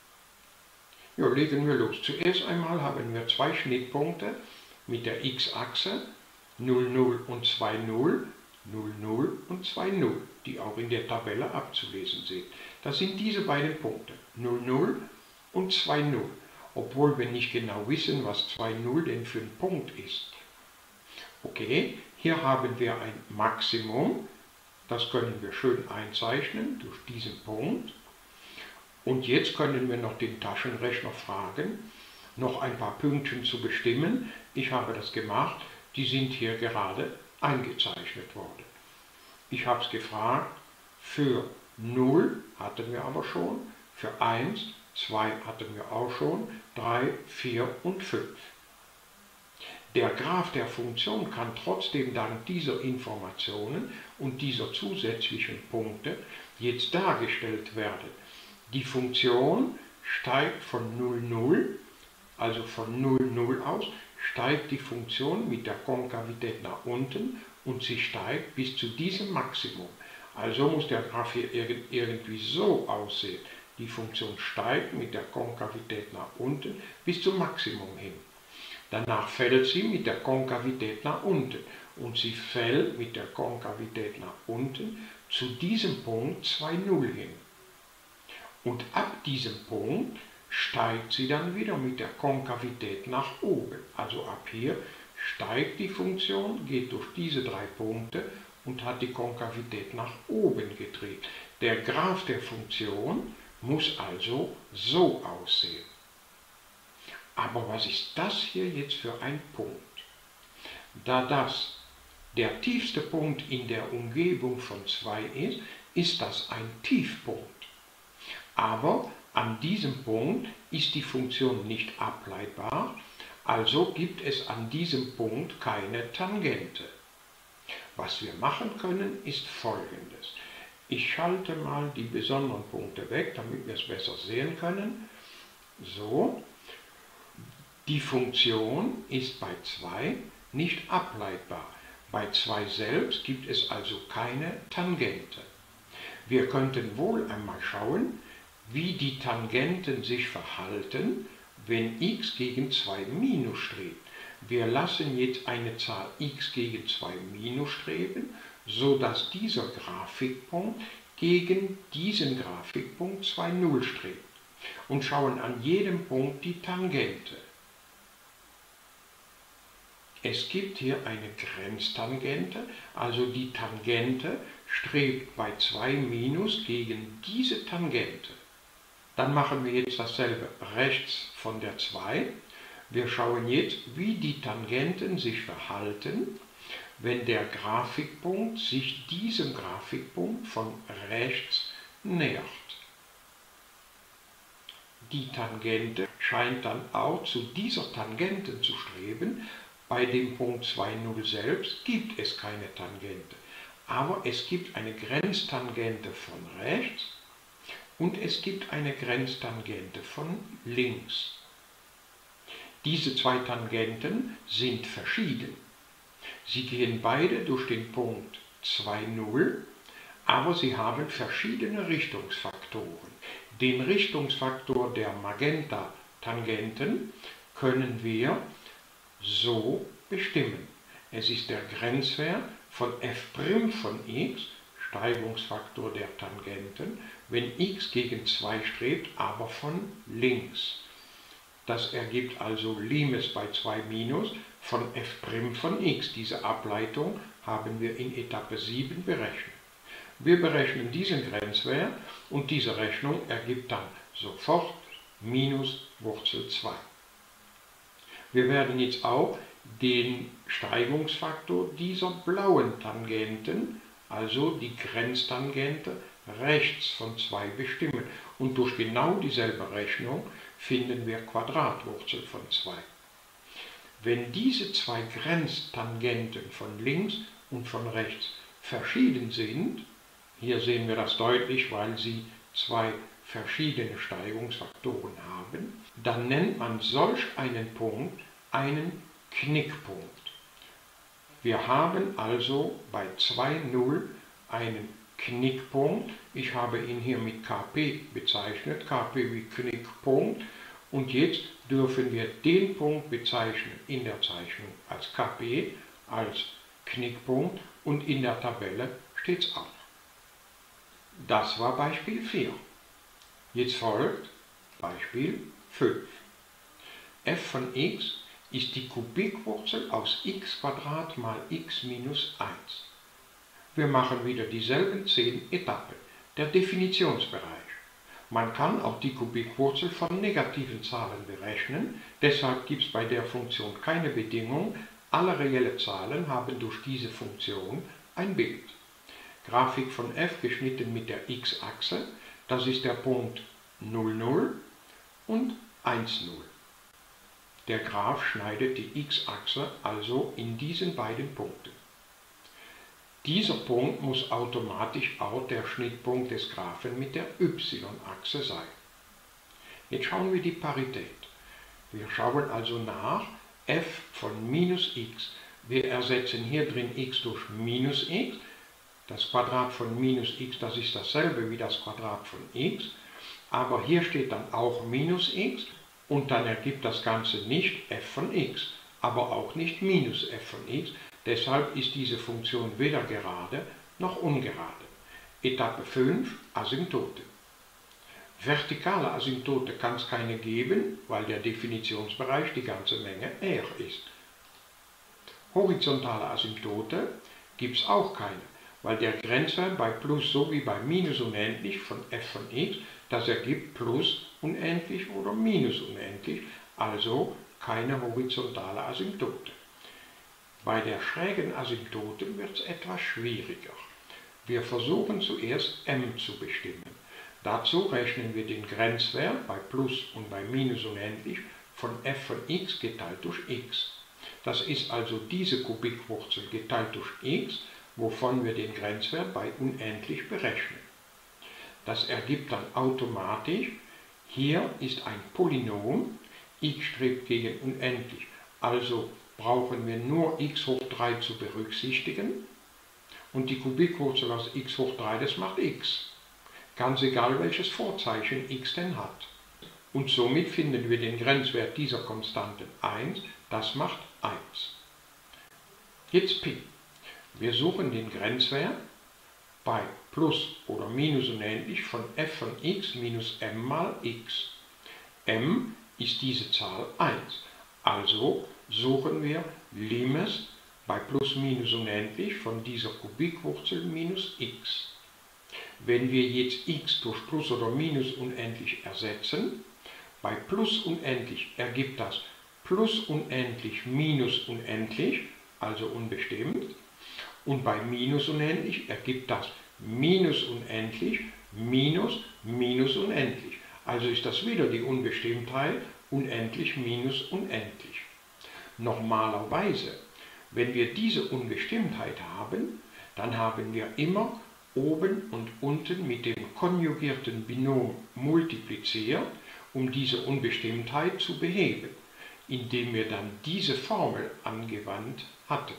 Ja, legen wir los. Zuerst einmal haben wir zwei Schnittpunkte mit der x-Achse 0, 0 und 2, 0, 0, 0 und 2, 0, die auch in der Tabelle abzulesen sind. Das sind diese beiden Punkte, 0, 0 und 2, 0, obwohl wir nicht genau wissen, was 2, 0 denn für ein Punkt ist. Okay, hier haben wir ein Maximum, das können wir schön einzeichnen durch diesen Punkt. Und jetzt können wir noch den Taschenrechner fragen, noch ein paar Pünktchen zu bestimmen. Ich habe das gemacht, die sind hier gerade eingezeichnet worden. Ich habe es gefragt, für 0 hatten wir aber schon, für 1, 2 hatten wir auch schon, 3, 4 und 5. Der Graph der Funktion kann trotzdem dank dieser Informationen und dieser zusätzlichen Punkte jetzt dargestellt werden. Die Funktion steigt von 0, 0, also von 0, 0 aus, steigt die Funktion mit der Konkavität nach unten und sie steigt bis zu diesem Maximum. Also muss der Graph hier irgendwie so aussehen. Die Funktion steigt mit der Konkavität nach unten bis zum Maximum hin. Danach fällt sie mit der Konkavität nach unten und sie fällt mit der Konkavität nach unten zu diesem Punkt 2, 0 hin. Und ab diesem Punkt steigt sie dann wieder mit der Konkavität nach oben. Also ab hier steigt die Funktion, geht durch diese drei Punkte und hat die Konkavität nach oben gedreht. Der Graph der Funktion muss also so aussehen. Aber was ist das hier jetzt für ein Punkt? Da das der tiefste Punkt in der Umgebung von 2 ist, ist das ein Tiefpunkt. Aber an diesem Punkt ist die Funktion nicht ableitbar, also gibt es an diesem Punkt keine Tangente. Was wir machen können, ist Folgendes. Ich schalte mal die besonderen Punkte weg, damit wir es besser sehen können. So, die Funktion ist bei 2 nicht ableitbar. Bei 2 selbst gibt es also keine Tangente. Wir könnten wohl einmal schauen, wie die Tangenten sich verhalten, wenn x gegen 2 minus strebt. Wir lassen jetzt eine Zahl x gegen 2 minus streben, sodass dieser Grafikpunkt gegen diesen Grafikpunkt 2, 0 strebt. und schauen an jedem Punkt die Tangente. Es gibt hier eine Grenztangente, also die Tangente strebt bei 2 minus gegen diese Tangente. Dann machen wir jetzt dasselbe rechts von der 2. Wir schauen jetzt, wie die Tangenten sich verhalten, wenn der Grafikpunkt sich diesem Grafikpunkt von rechts nähert. Die Tangente scheint dann auch zu dieser Tangente zu streben. Bei dem Punkt 2, 0 selbst gibt es keine Tangente, aber es gibt eine Grenztangente von rechts und es gibt eine Grenztangente von links. Diese zwei Tangenten sind verschieden. Sie gehen beide durch den Punkt 2, 0, aber sie haben verschiedene Richtungsfaktoren. Den Richtungsfaktor der Magenta-Tangenten können wir so bestimmen. Es ist der Grenzwert von f' von x, Steigungsfaktor der Tangenten, wenn x gegen 2 strebt, aber von links. Das ergibt also Limes bei 2 minus von f' von x. Diese Ableitung haben wir in Etappe 7 berechnet. Wir berechnen diesen Grenzwert und diese Rechnung ergibt dann sofort minus Wurzel 2. Wir werden jetzt auch den Steigungsfaktor dieser blauen Tangenten, also die Grenztangente, rechts von 2 bestimmen. Und durch genau dieselbe Rechnung finden wir Quadratwurzel von 2. Wenn diese zwei Grenztangenten von links und von rechts verschieden sind, hier sehen wir das deutlich, weil sie zwei verschiedene Steigungsfaktoren haben, dann nennt man solch einen Punkt einen Knickpunkt. Wir haben also bei 2, 0 einen Knickpunkt. Ich habe ihn hier mit Kp bezeichnet, Kp wie Knickpunkt. Und jetzt dürfen wir den Punkt bezeichnen in der Zeichnung als Kp, als Knickpunkt, und in der Tabelle steht es auch. Das war Beispiel 4. Jetzt folgt Beispiel 5. f von x ist die Kubikwurzel aus x² mal x minus 1. Wir machen wieder dieselben 10 Etappen. Der Definitionsbereich. Man kann auch die Kubikwurzel von negativen Zahlen berechnen, deshalb gibt es bei der Funktion keine Bedingung. Alle reelle Zahlen haben durch diese Funktion ein Bild. Grafik von f geschnitten mit der x-Achse, das ist der Punkt 0, 0 und 1, 0. Der Graph schneidet die x-Achse also in diesen beiden Punkten. Dieser Punkt muss automatisch auch der Schnittpunkt des Graphen mit der y-Achse sein. Jetzt schauen wir die Parität. Wir schauen also nach f von minus x. Wir ersetzen hier drin x durch minus x. Das Quadrat von minus x, das ist dasselbe wie das Quadrat von x. Aber hier steht dann auch minus x und dann ergibt das Ganze nicht f von x, aber auch nicht minus f von x. Deshalb ist diese Funktion weder gerade noch ungerade. Etappe 5, Asymptote. Vertikale Asymptote kann es keine geben, weil der Definitionsbereich die ganze Menge r ist. Horizontale Asymptote gibt es auch keine, weil der Grenzwert bei Plus sowie bei Minus unendlich von f von x, das ergibt Plus unendlich oder Minus unendlich, also keine horizontale Asymptote. Bei der schrägen Asymptote wird es etwas schwieriger. Wir versuchen zuerst m zu bestimmen. Dazu rechnen wir den Grenzwert bei Plus und bei Minus unendlich von f von x geteilt durch x. Das ist also diese Kubikwurzel geteilt durch x, wovon wir den Grenzwert bei unendlich berechnen. Das ergibt dann automatisch, hier ist ein Polynom, x strebt gegen unendlich, also brauchen wir nur x hoch 3 zu berücksichtigen und die Kubikwurzel aus x hoch 3, das macht x. Ganz egal, welches Vorzeichen x denn hat. Und somit finden wir den Grenzwert dieser Konstanten 1, das macht 1. Jetzt P. Wir suchen den Grenzwert bei plus oder minus unendlich von f von x minus m mal x. M ist diese Zahl 1. Also suchen wir Limes bei plus minus unendlich von dieser Kubikwurzel minus x. Wenn wir jetzt x durch plus oder minus unendlich ersetzen, bei plus unendlich ergibt das plus unendlich minus unendlich, also unbestimmt, und bei minus unendlich ergibt das minus unendlich minus minus unendlich. Also ist das wieder die Unbestimmtheit unendlich minus unendlich. Normalerweise, wenn wir diese Unbestimmtheit haben, dann haben wir immer oben und unten mit dem konjugierten Binom multipliziert, um diese Unbestimmtheit zu beheben, indem wir dann diese Formel angewandt hatten.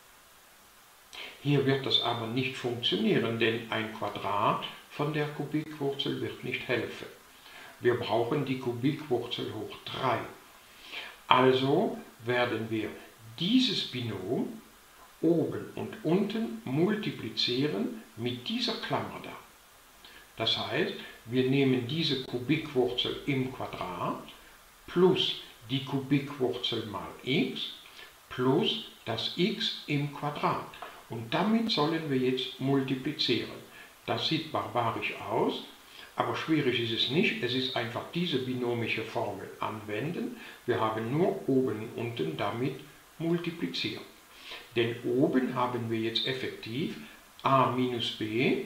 Hier wird das aber nicht funktionieren, denn ein Quadrat von der Kubikwurzel wird nicht helfen. Wir brauchen die Kubikwurzel hoch 3. Also werden wir dieses Binom oben und unten multiplizieren mit dieser Klammer da. Das heißt, wir nehmen diese Kubikwurzel im Quadrat plus die Kubikwurzel mal x plus das x im Quadrat. Und damit sollen wir jetzt multiplizieren. Das sieht barbarisch aus, aber schwierig ist es nicht. Es ist einfach diese binomische Formel anwenden. Wir haben nur oben und unten damit multipliziert. Denn oben haben wir jetzt effektiv a minus b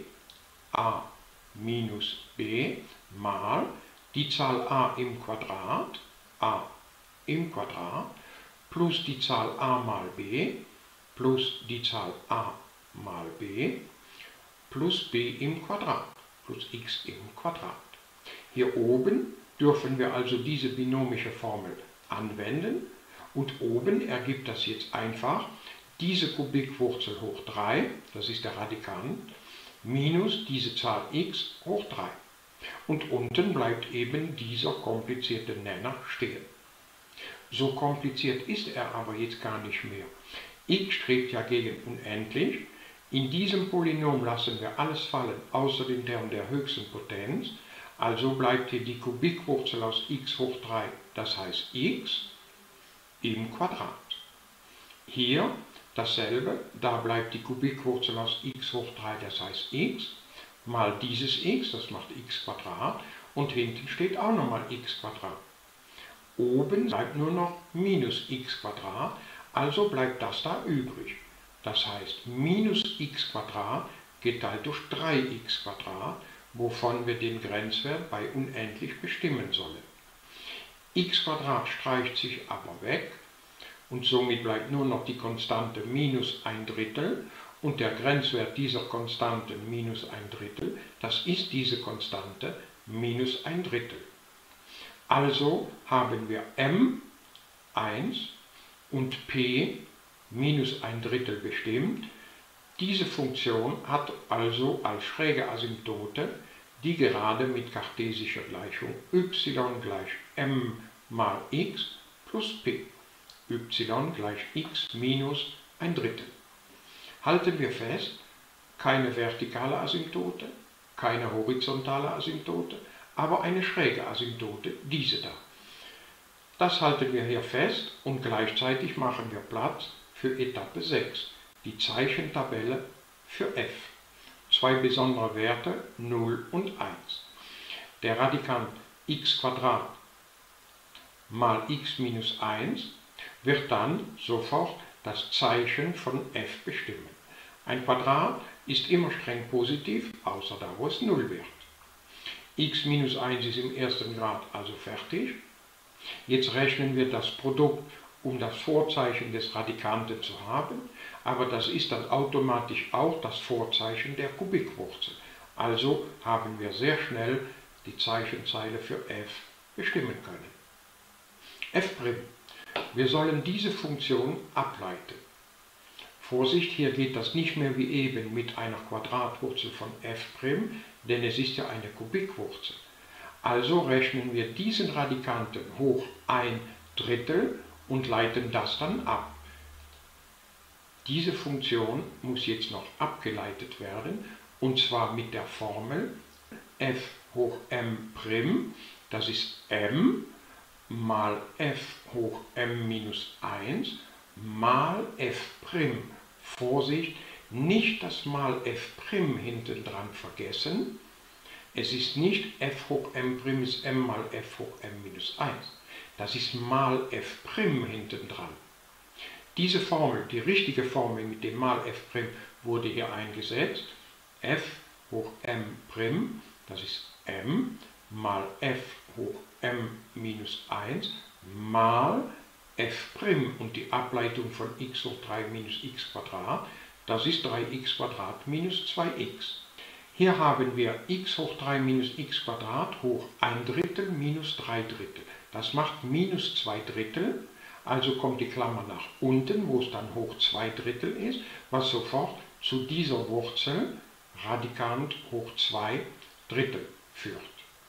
mal die Zahl a im Quadrat plus die Zahl a mal b plus die Zahl a mal b plus b im Quadrat plus x im Quadrat. Hier oben dürfen wir also diese binomische Formel anwenden und oben ergibt das jetzt einfach diese Kubikwurzel hoch 3, das ist der Radikand, minus diese Zahl x hoch 3. Und unten bleibt eben dieser komplizierte Nenner stehen. So kompliziert ist er aber jetzt gar nicht mehr. X strebt ja gegen unendlich. In diesem Polynom lassen wir alles fallen, außer den Term der höchsten Potenz. Also bleibt hier die Kubikwurzel aus x hoch 3, das heißt x im Quadrat. Hier dasselbe, da bleibt die Kubikwurzel aus x hoch 3, das heißt x, mal dieses x, das macht x Quadrat, und hinten steht auch nochmal x Quadrat. Oben bleibt nur noch minus x Quadrat, also bleibt das da übrig. Das heißt, minus x Quadrat geteilt durch 3x Quadrat, wovon wir den Grenzwert bei unendlich bestimmen sollen. X Quadrat streicht sich aber weg und somit bleibt nur noch die Konstante minus 1/3 und der Grenzwert dieser Konstante minus 1/3, das ist diese Konstante minus 1/3. Also haben wir m 1 und p minus 1/3 bestimmt. Diese Funktion hat also als schräge Asymptote die Gerade mit kartesischer Gleichung y gleich m mal x plus p. Y gleich x minus 1/3. Halten wir fest, keine vertikale Asymptote, keine horizontale Asymptote, aber eine schräge Asymptote, diese da. Das halten wir hier fest und gleichzeitig machen wir Platz für Etappe 6, die Zeichentabelle für f. Zwei besondere Werte 0 und 1. Der Radikand x Quadrat mal x minus 1 wird dann sofort das Zeichen von f bestimmen. Ein Quadrat ist immer streng positiv, außer da, wo es 0 wird. X minus 1 ist im ersten Grad also fertig. Jetzt rechnen wir das Produkt, um das Vorzeichen des Radikanten zu haben, aber das ist dann automatisch auch das Vorzeichen der Kubikwurzel. Also haben wir sehr schnell die Zeichenzeile für f bestimmen können. f'. Wir sollen diese Funktion ableiten. Vorsicht, hier geht das nicht mehr wie eben mit einer Quadratwurzel von f', denn es ist ja eine Kubikwurzel. Also rechnen wir diesen Radikanten hoch 1/3 und leiten das dann ab. Diese Funktion muss jetzt noch abgeleitet werden und zwar mit der Formel f hoch m', das ist m mal f hoch m minus 1 mal f'. Vorsicht, nicht das mal f' hinten dran vergessen. Es ist nicht f hoch m' ist m mal f hoch m minus 1. Das ist mal f' hinten dran. Diese Formel, die richtige Formel mit dem mal f' wurde hier eingesetzt. F hoch m', das ist m mal f hoch m minus 1 mal f' und die Ableitung von x hoch 3 minus x Quadrat, das ist 3x minus 2x. Hier haben wir x hoch 3 minus x Quadrat hoch 1/3 minus 3/3. Das macht minus 2/3, also kommt die Klammer nach unten, wo es dann hoch 2/3 ist, was sofort zu dieser Wurzel Radikand hoch 2/3 führt.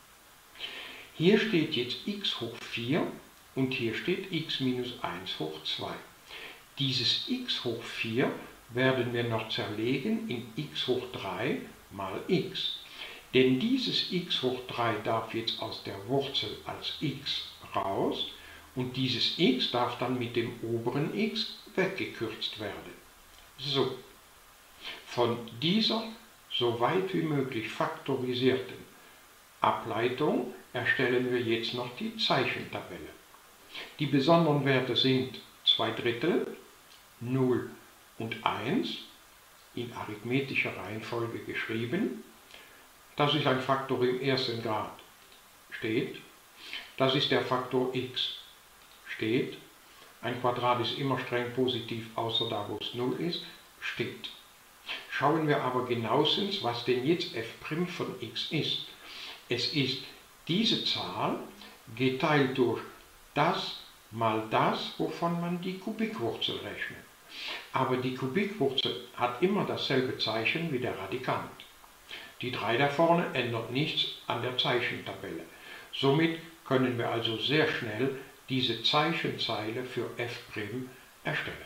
Hier steht jetzt x hoch 4 und hier steht x minus 1 hoch 2. Dieses x hoch 4 werden wir noch zerlegen in x hoch 3 mal x. Denn dieses x hoch 3 darf jetzt aus der Wurzel als x raus und dieses x darf dann mit dem oberen x weggekürzt werden. So, von dieser so weit wie möglich faktorisierten Ableitung erstellen wir jetzt noch die Zeichentabelle. Die besonderen Werte sind 2/3, 0 und 1, in arithmetischer Reihenfolge geschrieben. Das ist ein Faktor im ersten Grad, steht. Das ist der Faktor x, steht. Ein Quadrat ist immer streng positiv, außer da, wo es 0 ist, steht. Schauen wir aber genauestens, was denn jetzt f' von x ist. Es ist diese Zahl geteilt durch das mal das, wovon man die Kubikwurzel rechnet. Aber die Kubikwurzel hat immer dasselbe Zeichen wie der Radikand. Die 3 da vorne ändert nichts an der Zeichentabelle. Somit können wir also sehr schnell diese Zeichenzeile für f' erstellen.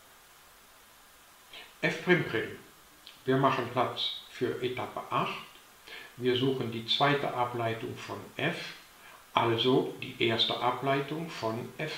f''. Wir machen Platz für Etappe 8. Wir suchen die zweite Ableitung von f, also die erste Ableitung von f'.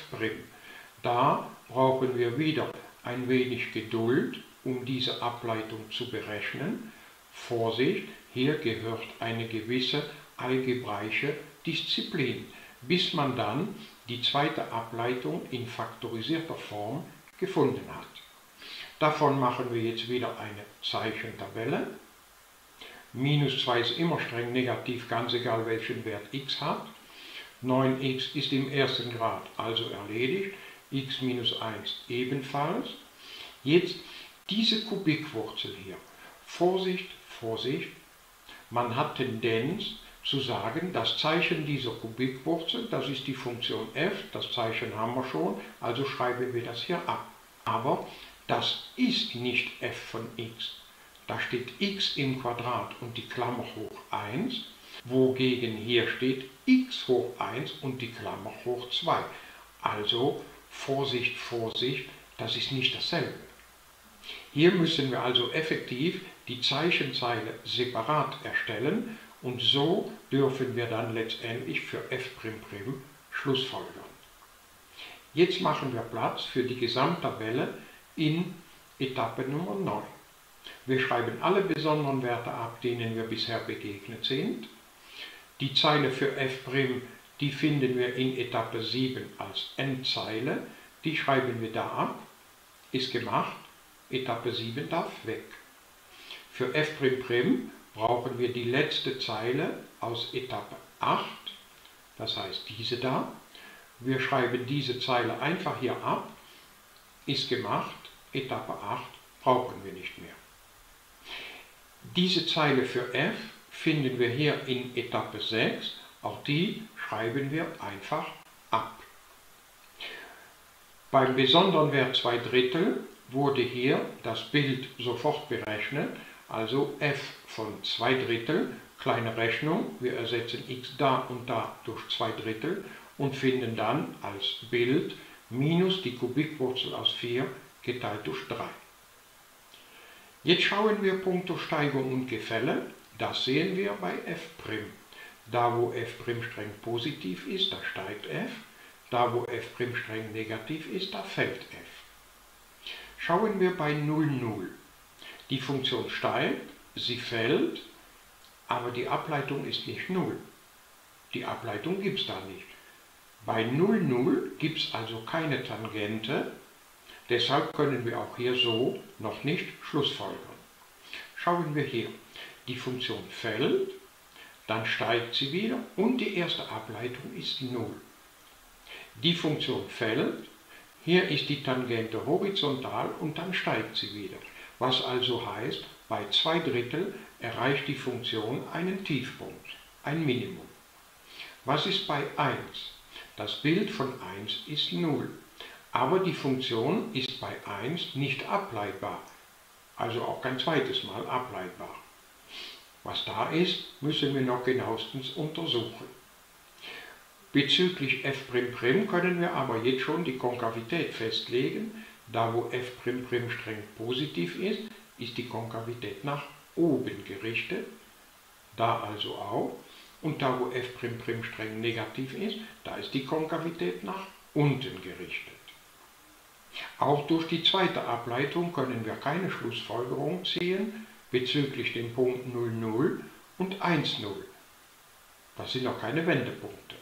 Da brauchen wir wieder ein wenig Geduld, um diese Ableitung zu berechnen. Vorsicht, hier gehört eine gewisse algebraische Disziplin, bis man dann die zweite Ableitung in faktorisierter Form gefunden hat. Davon machen wir jetzt wieder eine Zeichentabelle. Minus 2 ist immer streng negativ, ganz egal welchen Wert x hat. 9x ist im ersten Grad also erledigt, x minus 1 ebenfalls. Jetzt diese Kubikwurzel hier. Vorsicht, Vorsicht, man hat Tendenz zu sagen, das Zeichen dieser Kubikwurzel, das ist die Funktion f, das Zeichen haben wir schon, also schreiben wir das hier ab. Aber das ist nicht f von x. Da steht x im Quadrat und die Klammer hoch 1, wogegen hier steht x hoch 1 und die Klammer hoch 2. Also Vorsicht, Vorsicht, das ist nicht dasselbe. Hier müssen wir also effektiv die Zeichenzeile separat erstellen und so dürfen wir dann letztendlich für f'' schlussfolgern. Jetzt machen wir Platz für die Gesamttabelle in Etappe Nummer 9. Wir schreiben alle besonderen Werte ab, denen wir bisher begegnet sind. Die Zeile für f', die finden wir in Etappe 7 als Endzeile. Die schreiben wir da ab. Ist gemacht. Etappe 7 darf weg. Für f'' brauchen wir die letzte Zeile aus Etappe 8. Das heißt diese da. Wir schreiben diese Zeile einfach hier ab. Ist gemacht. Etappe 8 brauchen wir nicht mehr. Diese Zeile für f finden wir hier in Etappe 6, auch die schreiben wir einfach ab. Beim besonderen Wert 2/3 wurde hier das Bild sofort berechnet, also f von 2/3, kleine Rechnung, wir ersetzen x da und da durch 2/3 und finden dann als Bild minus die Kubikwurzel aus 4 geteilt durch 3. Jetzt schauen wir punkto Steigung und Gefälle. Das sehen wir bei f'. Da wo f' streng positiv ist, da steigt f. Da wo f' streng negativ ist, da fällt f. Schauen wir bei 0, 0. Die Funktion steigt, sie fällt, aber die Ableitung ist nicht 0. Die Ableitung gibt es da nicht. Bei 0, 0 gibt es also keine Tangente, deshalb können wir auch hier so noch nicht schlussfolgern. Schauen wir hier, die Funktion fällt, dann steigt sie wieder und die erste Ableitung ist 0. Die Funktion fällt, hier ist die Tangente horizontal und dann steigt sie wieder. Was also heißt, bei 2/3 erreicht die Funktion einen Tiefpunkt, ein Minimum. Was ist bei 1? Das Bild von 1 ist 0, aber die Funktion ist bei 1 nicht ableitbar, also auch kein zweites Mal ableitbar. Was da ist, müssen wir noch genauestens untersuchen. Bezüglich f'' können wir aber jetzt schon die Konkavität festlegen. Da wo f' streng positiv ist, ist die Konkavität nach oben gerichtet, da also auch. Und da wo f' streng negativ ist, da ist die Konkavität nach unten gerichtet. Auch durch die zweite Ableitung können wir keine Schlussfolgerung ziehen bezüglich den Punkten 0, 0 und 1, 0. Das sind noch keine Wendepunkte.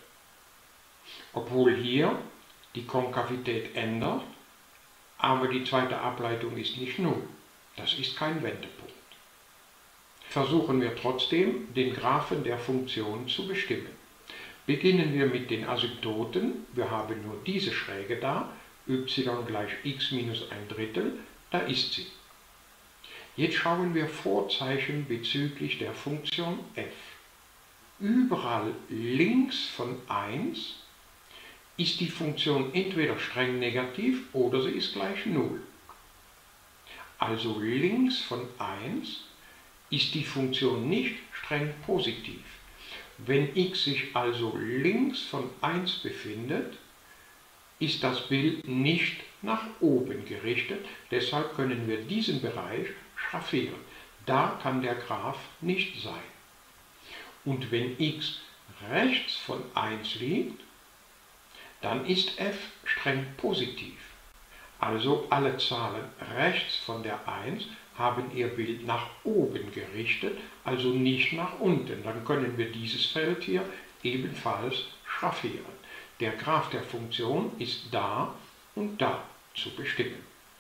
Obwohl hier die Konkavität ändert, aber die zweite Ableitung ist nicht 0. Das ist kein Wendepunkt. Versuchen wir trotzdem, den Graphen der Funktion zu bestimmen. Beginnen wir mit den Asymptoten. Wir haben nur diese Schräge da, y gleich x minus 1/3, da ist sie. Jetzt schauen wir Vorzeichen bezüglich der Funktion f. Überall links von 1 ist die Funktion entweder streng negativ oder sie ist gleich 0. Also links von 1 ist die Funktion nicht streng positiv. Wenn x sich also links von 1 befindet, ist das Bild nicht nach oben gerichtet, deshalb können wir diesen Bereich schraffieren. Da kann der Graph nicht sein. Und wenn x rechts von 1 liegt, dann ist f streng positiv. Also alle Zahlen rechts von der 1 haben ihr Bild nach oben gerichtet, also nicht nach unten. Dann können wir dieses Feld hier ebenfalls schraffieren. Der Graph der Funktion ist da und da zu bestimmen.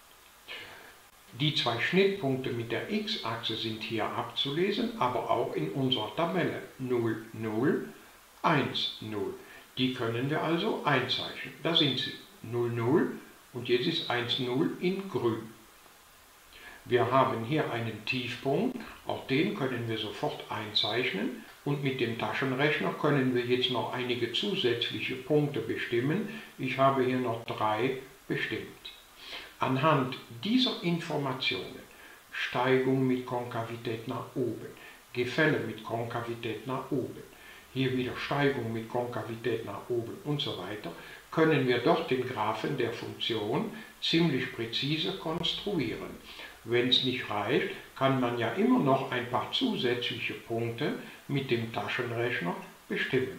Die zwei Schnittpunkte mit der x-Achse sind hier abzulesen, aber auch in unserer Tabelle 0, 0, 1, 0. Die können wir also einzeichnen. Da sind sie, 0, 0 und jetzt ist 1, 0 in grün. Wir haben hier einen Tiefpunkt, auch den können wir sofort einzeichnen und mit dem Taschenrechner können wir jetzt noch einige zusätzliche Punkte bestimmen. Ich habe hier noch 3 bestimmt. Anhand dieser Informationen, Steigung mit Konkavität nach oben, Gefälle mit Konkavität nach oben, hier wieder Steigung mit Konkavität nach oben und so weiter, können wir doch den Graphen der Funktion ziemlich präzise konstruieren. Wenn es nicht reicht, kann man ja immer noch ein paar zusätzliche Punkte mit dem Taschenrechner bestimmen.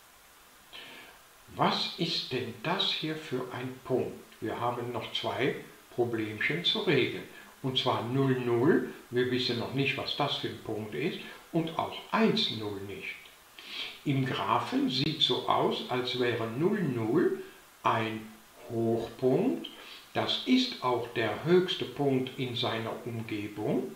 Was ist denn das hier für ein Punkt? Wir haben noch 2 Problemchen zu regeln. Und zwar 0, 0, wir wissen noch nicht, was das für ein Punkt ist, und auch 1, 0 nicht. Im Graphen sieht so aus, als wäre 0, 0 ein Hochpunkt. Das ist auch der höchste Punkt in seiner Umgebung,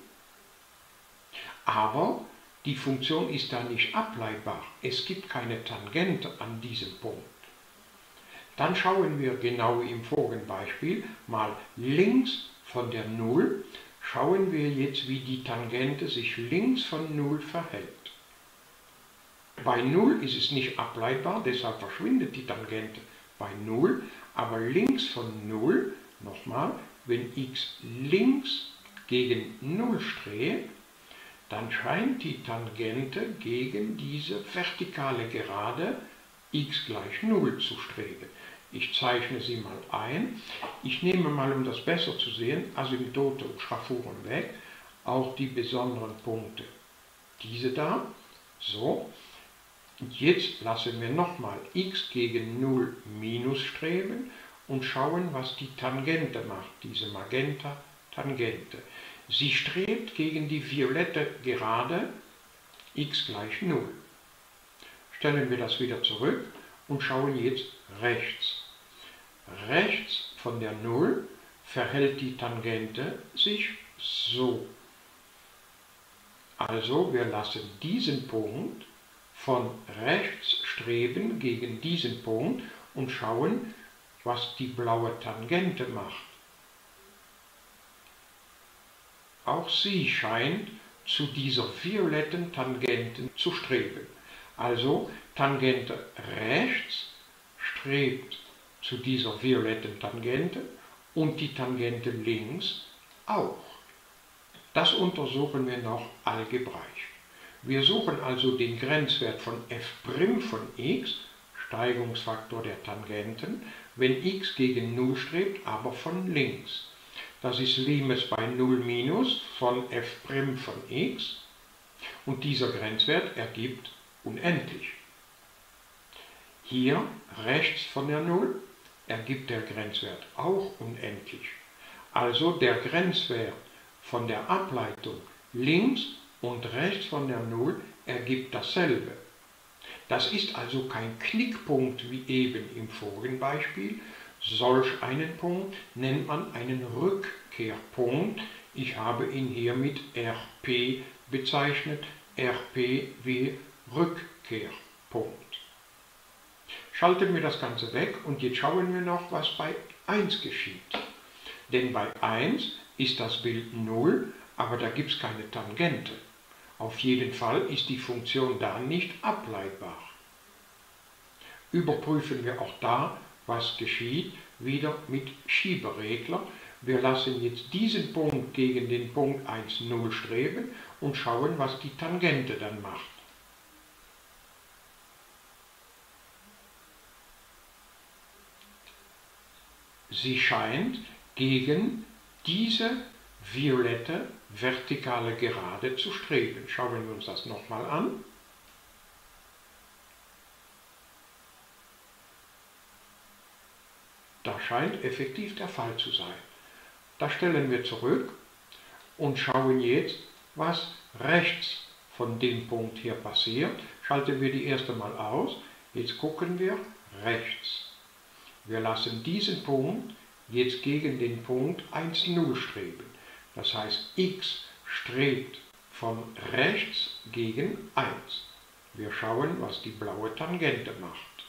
aber die Funktion ist da nicht ableitbar. Es gibt keine Tangente an diesem Punkt. Dann schauen wir genau wie im vorigen Beispiel mal links von der 0, schauen wir jetzt, wie die Tangente sich links von 0 verhält. Bei 0 ist es nicht ableitbar, deshalb verschwindet die Tangente bei 0, aber links von 0, nochmal, wenn x links gegen 0 strebt, dann scheint die Tangente gegen diese vertikale Gerade x gleich 0 zu streben. Ich zeichne sie mal ein. Ich nehme mal, um das besser zu sehen, Asymptote und Schraffuren weg. auch die besonderen Punkte. Diese da. So. Und jetzt lassen wir nochmal x gegen 0 minus streben und schauen, was die Tangente macht, diese Magenta-Tangente. Sie strebt gegen die violette Gerade x gleich 0. Stellen wir das wieder zurück und schauen jetzt rechts. Rechts von der 0 verhält die Tangente sich so. Also wir lassen diesen Punkt von rechts streben gegen diesen Punkt und schauen, was die blaue Tangente macht. Auch sie scheint zu dieser violetten Tangente zu streben. Also Tangente rechts strebt zu dieser violetten Tangente und die Tangente links auch. Das untersuchen wir noch algebraisch. Wir suchen also den Grenzwert von f' von x, Steigungsfaktor der Tangenten, wenn x gegen 0 strebt, aber von links. Das ist Limes bei 0 minus von f' von x und dieser Grenzwert ergibt unendlich. Hier rechts von der 0 ergibt der Grenzwert auch unendlich. Also der Grenzwert von der Ableitung links und rechts von der 0 ergibt dasselbe. Das ist also kein Knickpunkt wie eben im vorigen Beispiel. Solch einen Punkt nennt man einen Rückkehrpunkt. Ich habe ihn hier mit RP bezeichnet. RP wie Rückkehrpunkt. Schalten wir das Ganze weg und jetzt schauen wir noch, was bei 1 geschieht. Denn bei 1 ist das Bild 0, aber da gibt es keine Tangente. Auf jeden Fall ist die Funktion da nicht ableitbar. Überprüfen wir auch da, was geschieht, wieder mit Schieberegler. Wir lassen jetzt diesen Punkt gegen den Punkt 1, 0 streben und schauen, was die Tangente dann macht. Sie scheint gegen diese violette vertikale Gerade zu streben. Schauen wir uns das nochmal an. Das scheint effektiv der Fall zu sein. Das stellen wir zurück und schauen jetzt, was rechts von dem Punkt hier passiert. Schalten wir die erste mal aus. Jetzt gucken wir rechts. Wir lassen diesen Punkt jetzt gegen den Punkt 1, 0 streben. Das heißt, x strebt von rechts gegen 1. Wir schauen, was die blaue Tangente macht.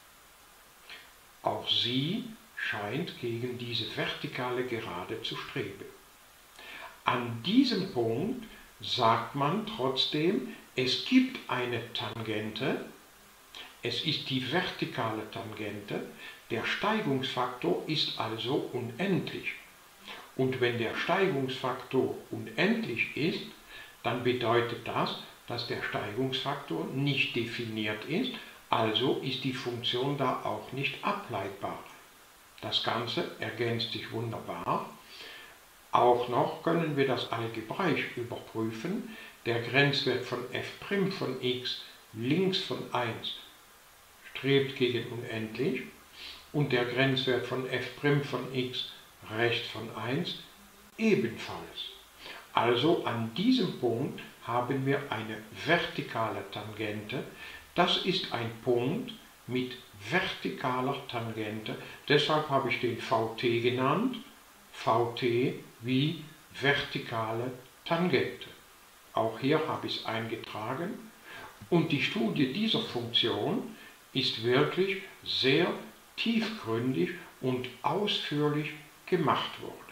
Auch sie scheint gegen diese vertikale Gerade zu streben. An diesem Punkt sagt man trotzdem, es gibt eine Tangente, es ist die vertikale Tangente, der Steigungsfaktor ist also unendlich. Und wenn der Steigungsfaktor unendlich ist, dann bedeutet das, dass der Steigungsfaktor nicht definiert ist, also ist die Funktion da auch nicht ableitbar. Das Ganze ergänzt sich wunderbar. Auch noch können wir das algebraisch überprüfen. Der Grenzwert von f' von x links von 1 strebt gegen unendlich und der Grenzwert von f' von x rechts von 1 ebenfalls. Also an diesem Punkt haben wir eine vertikale Tangente. Das ist ein Punkt mit vertikaler Tangente. Deshalb habe ich den VT genannt. VT wie vertikale Tangente. Auch hier habe ich es eingetragen. Und die Studie dieser Funktion ist wirklich sehr tiefgründig und ausführlich gemacht worden.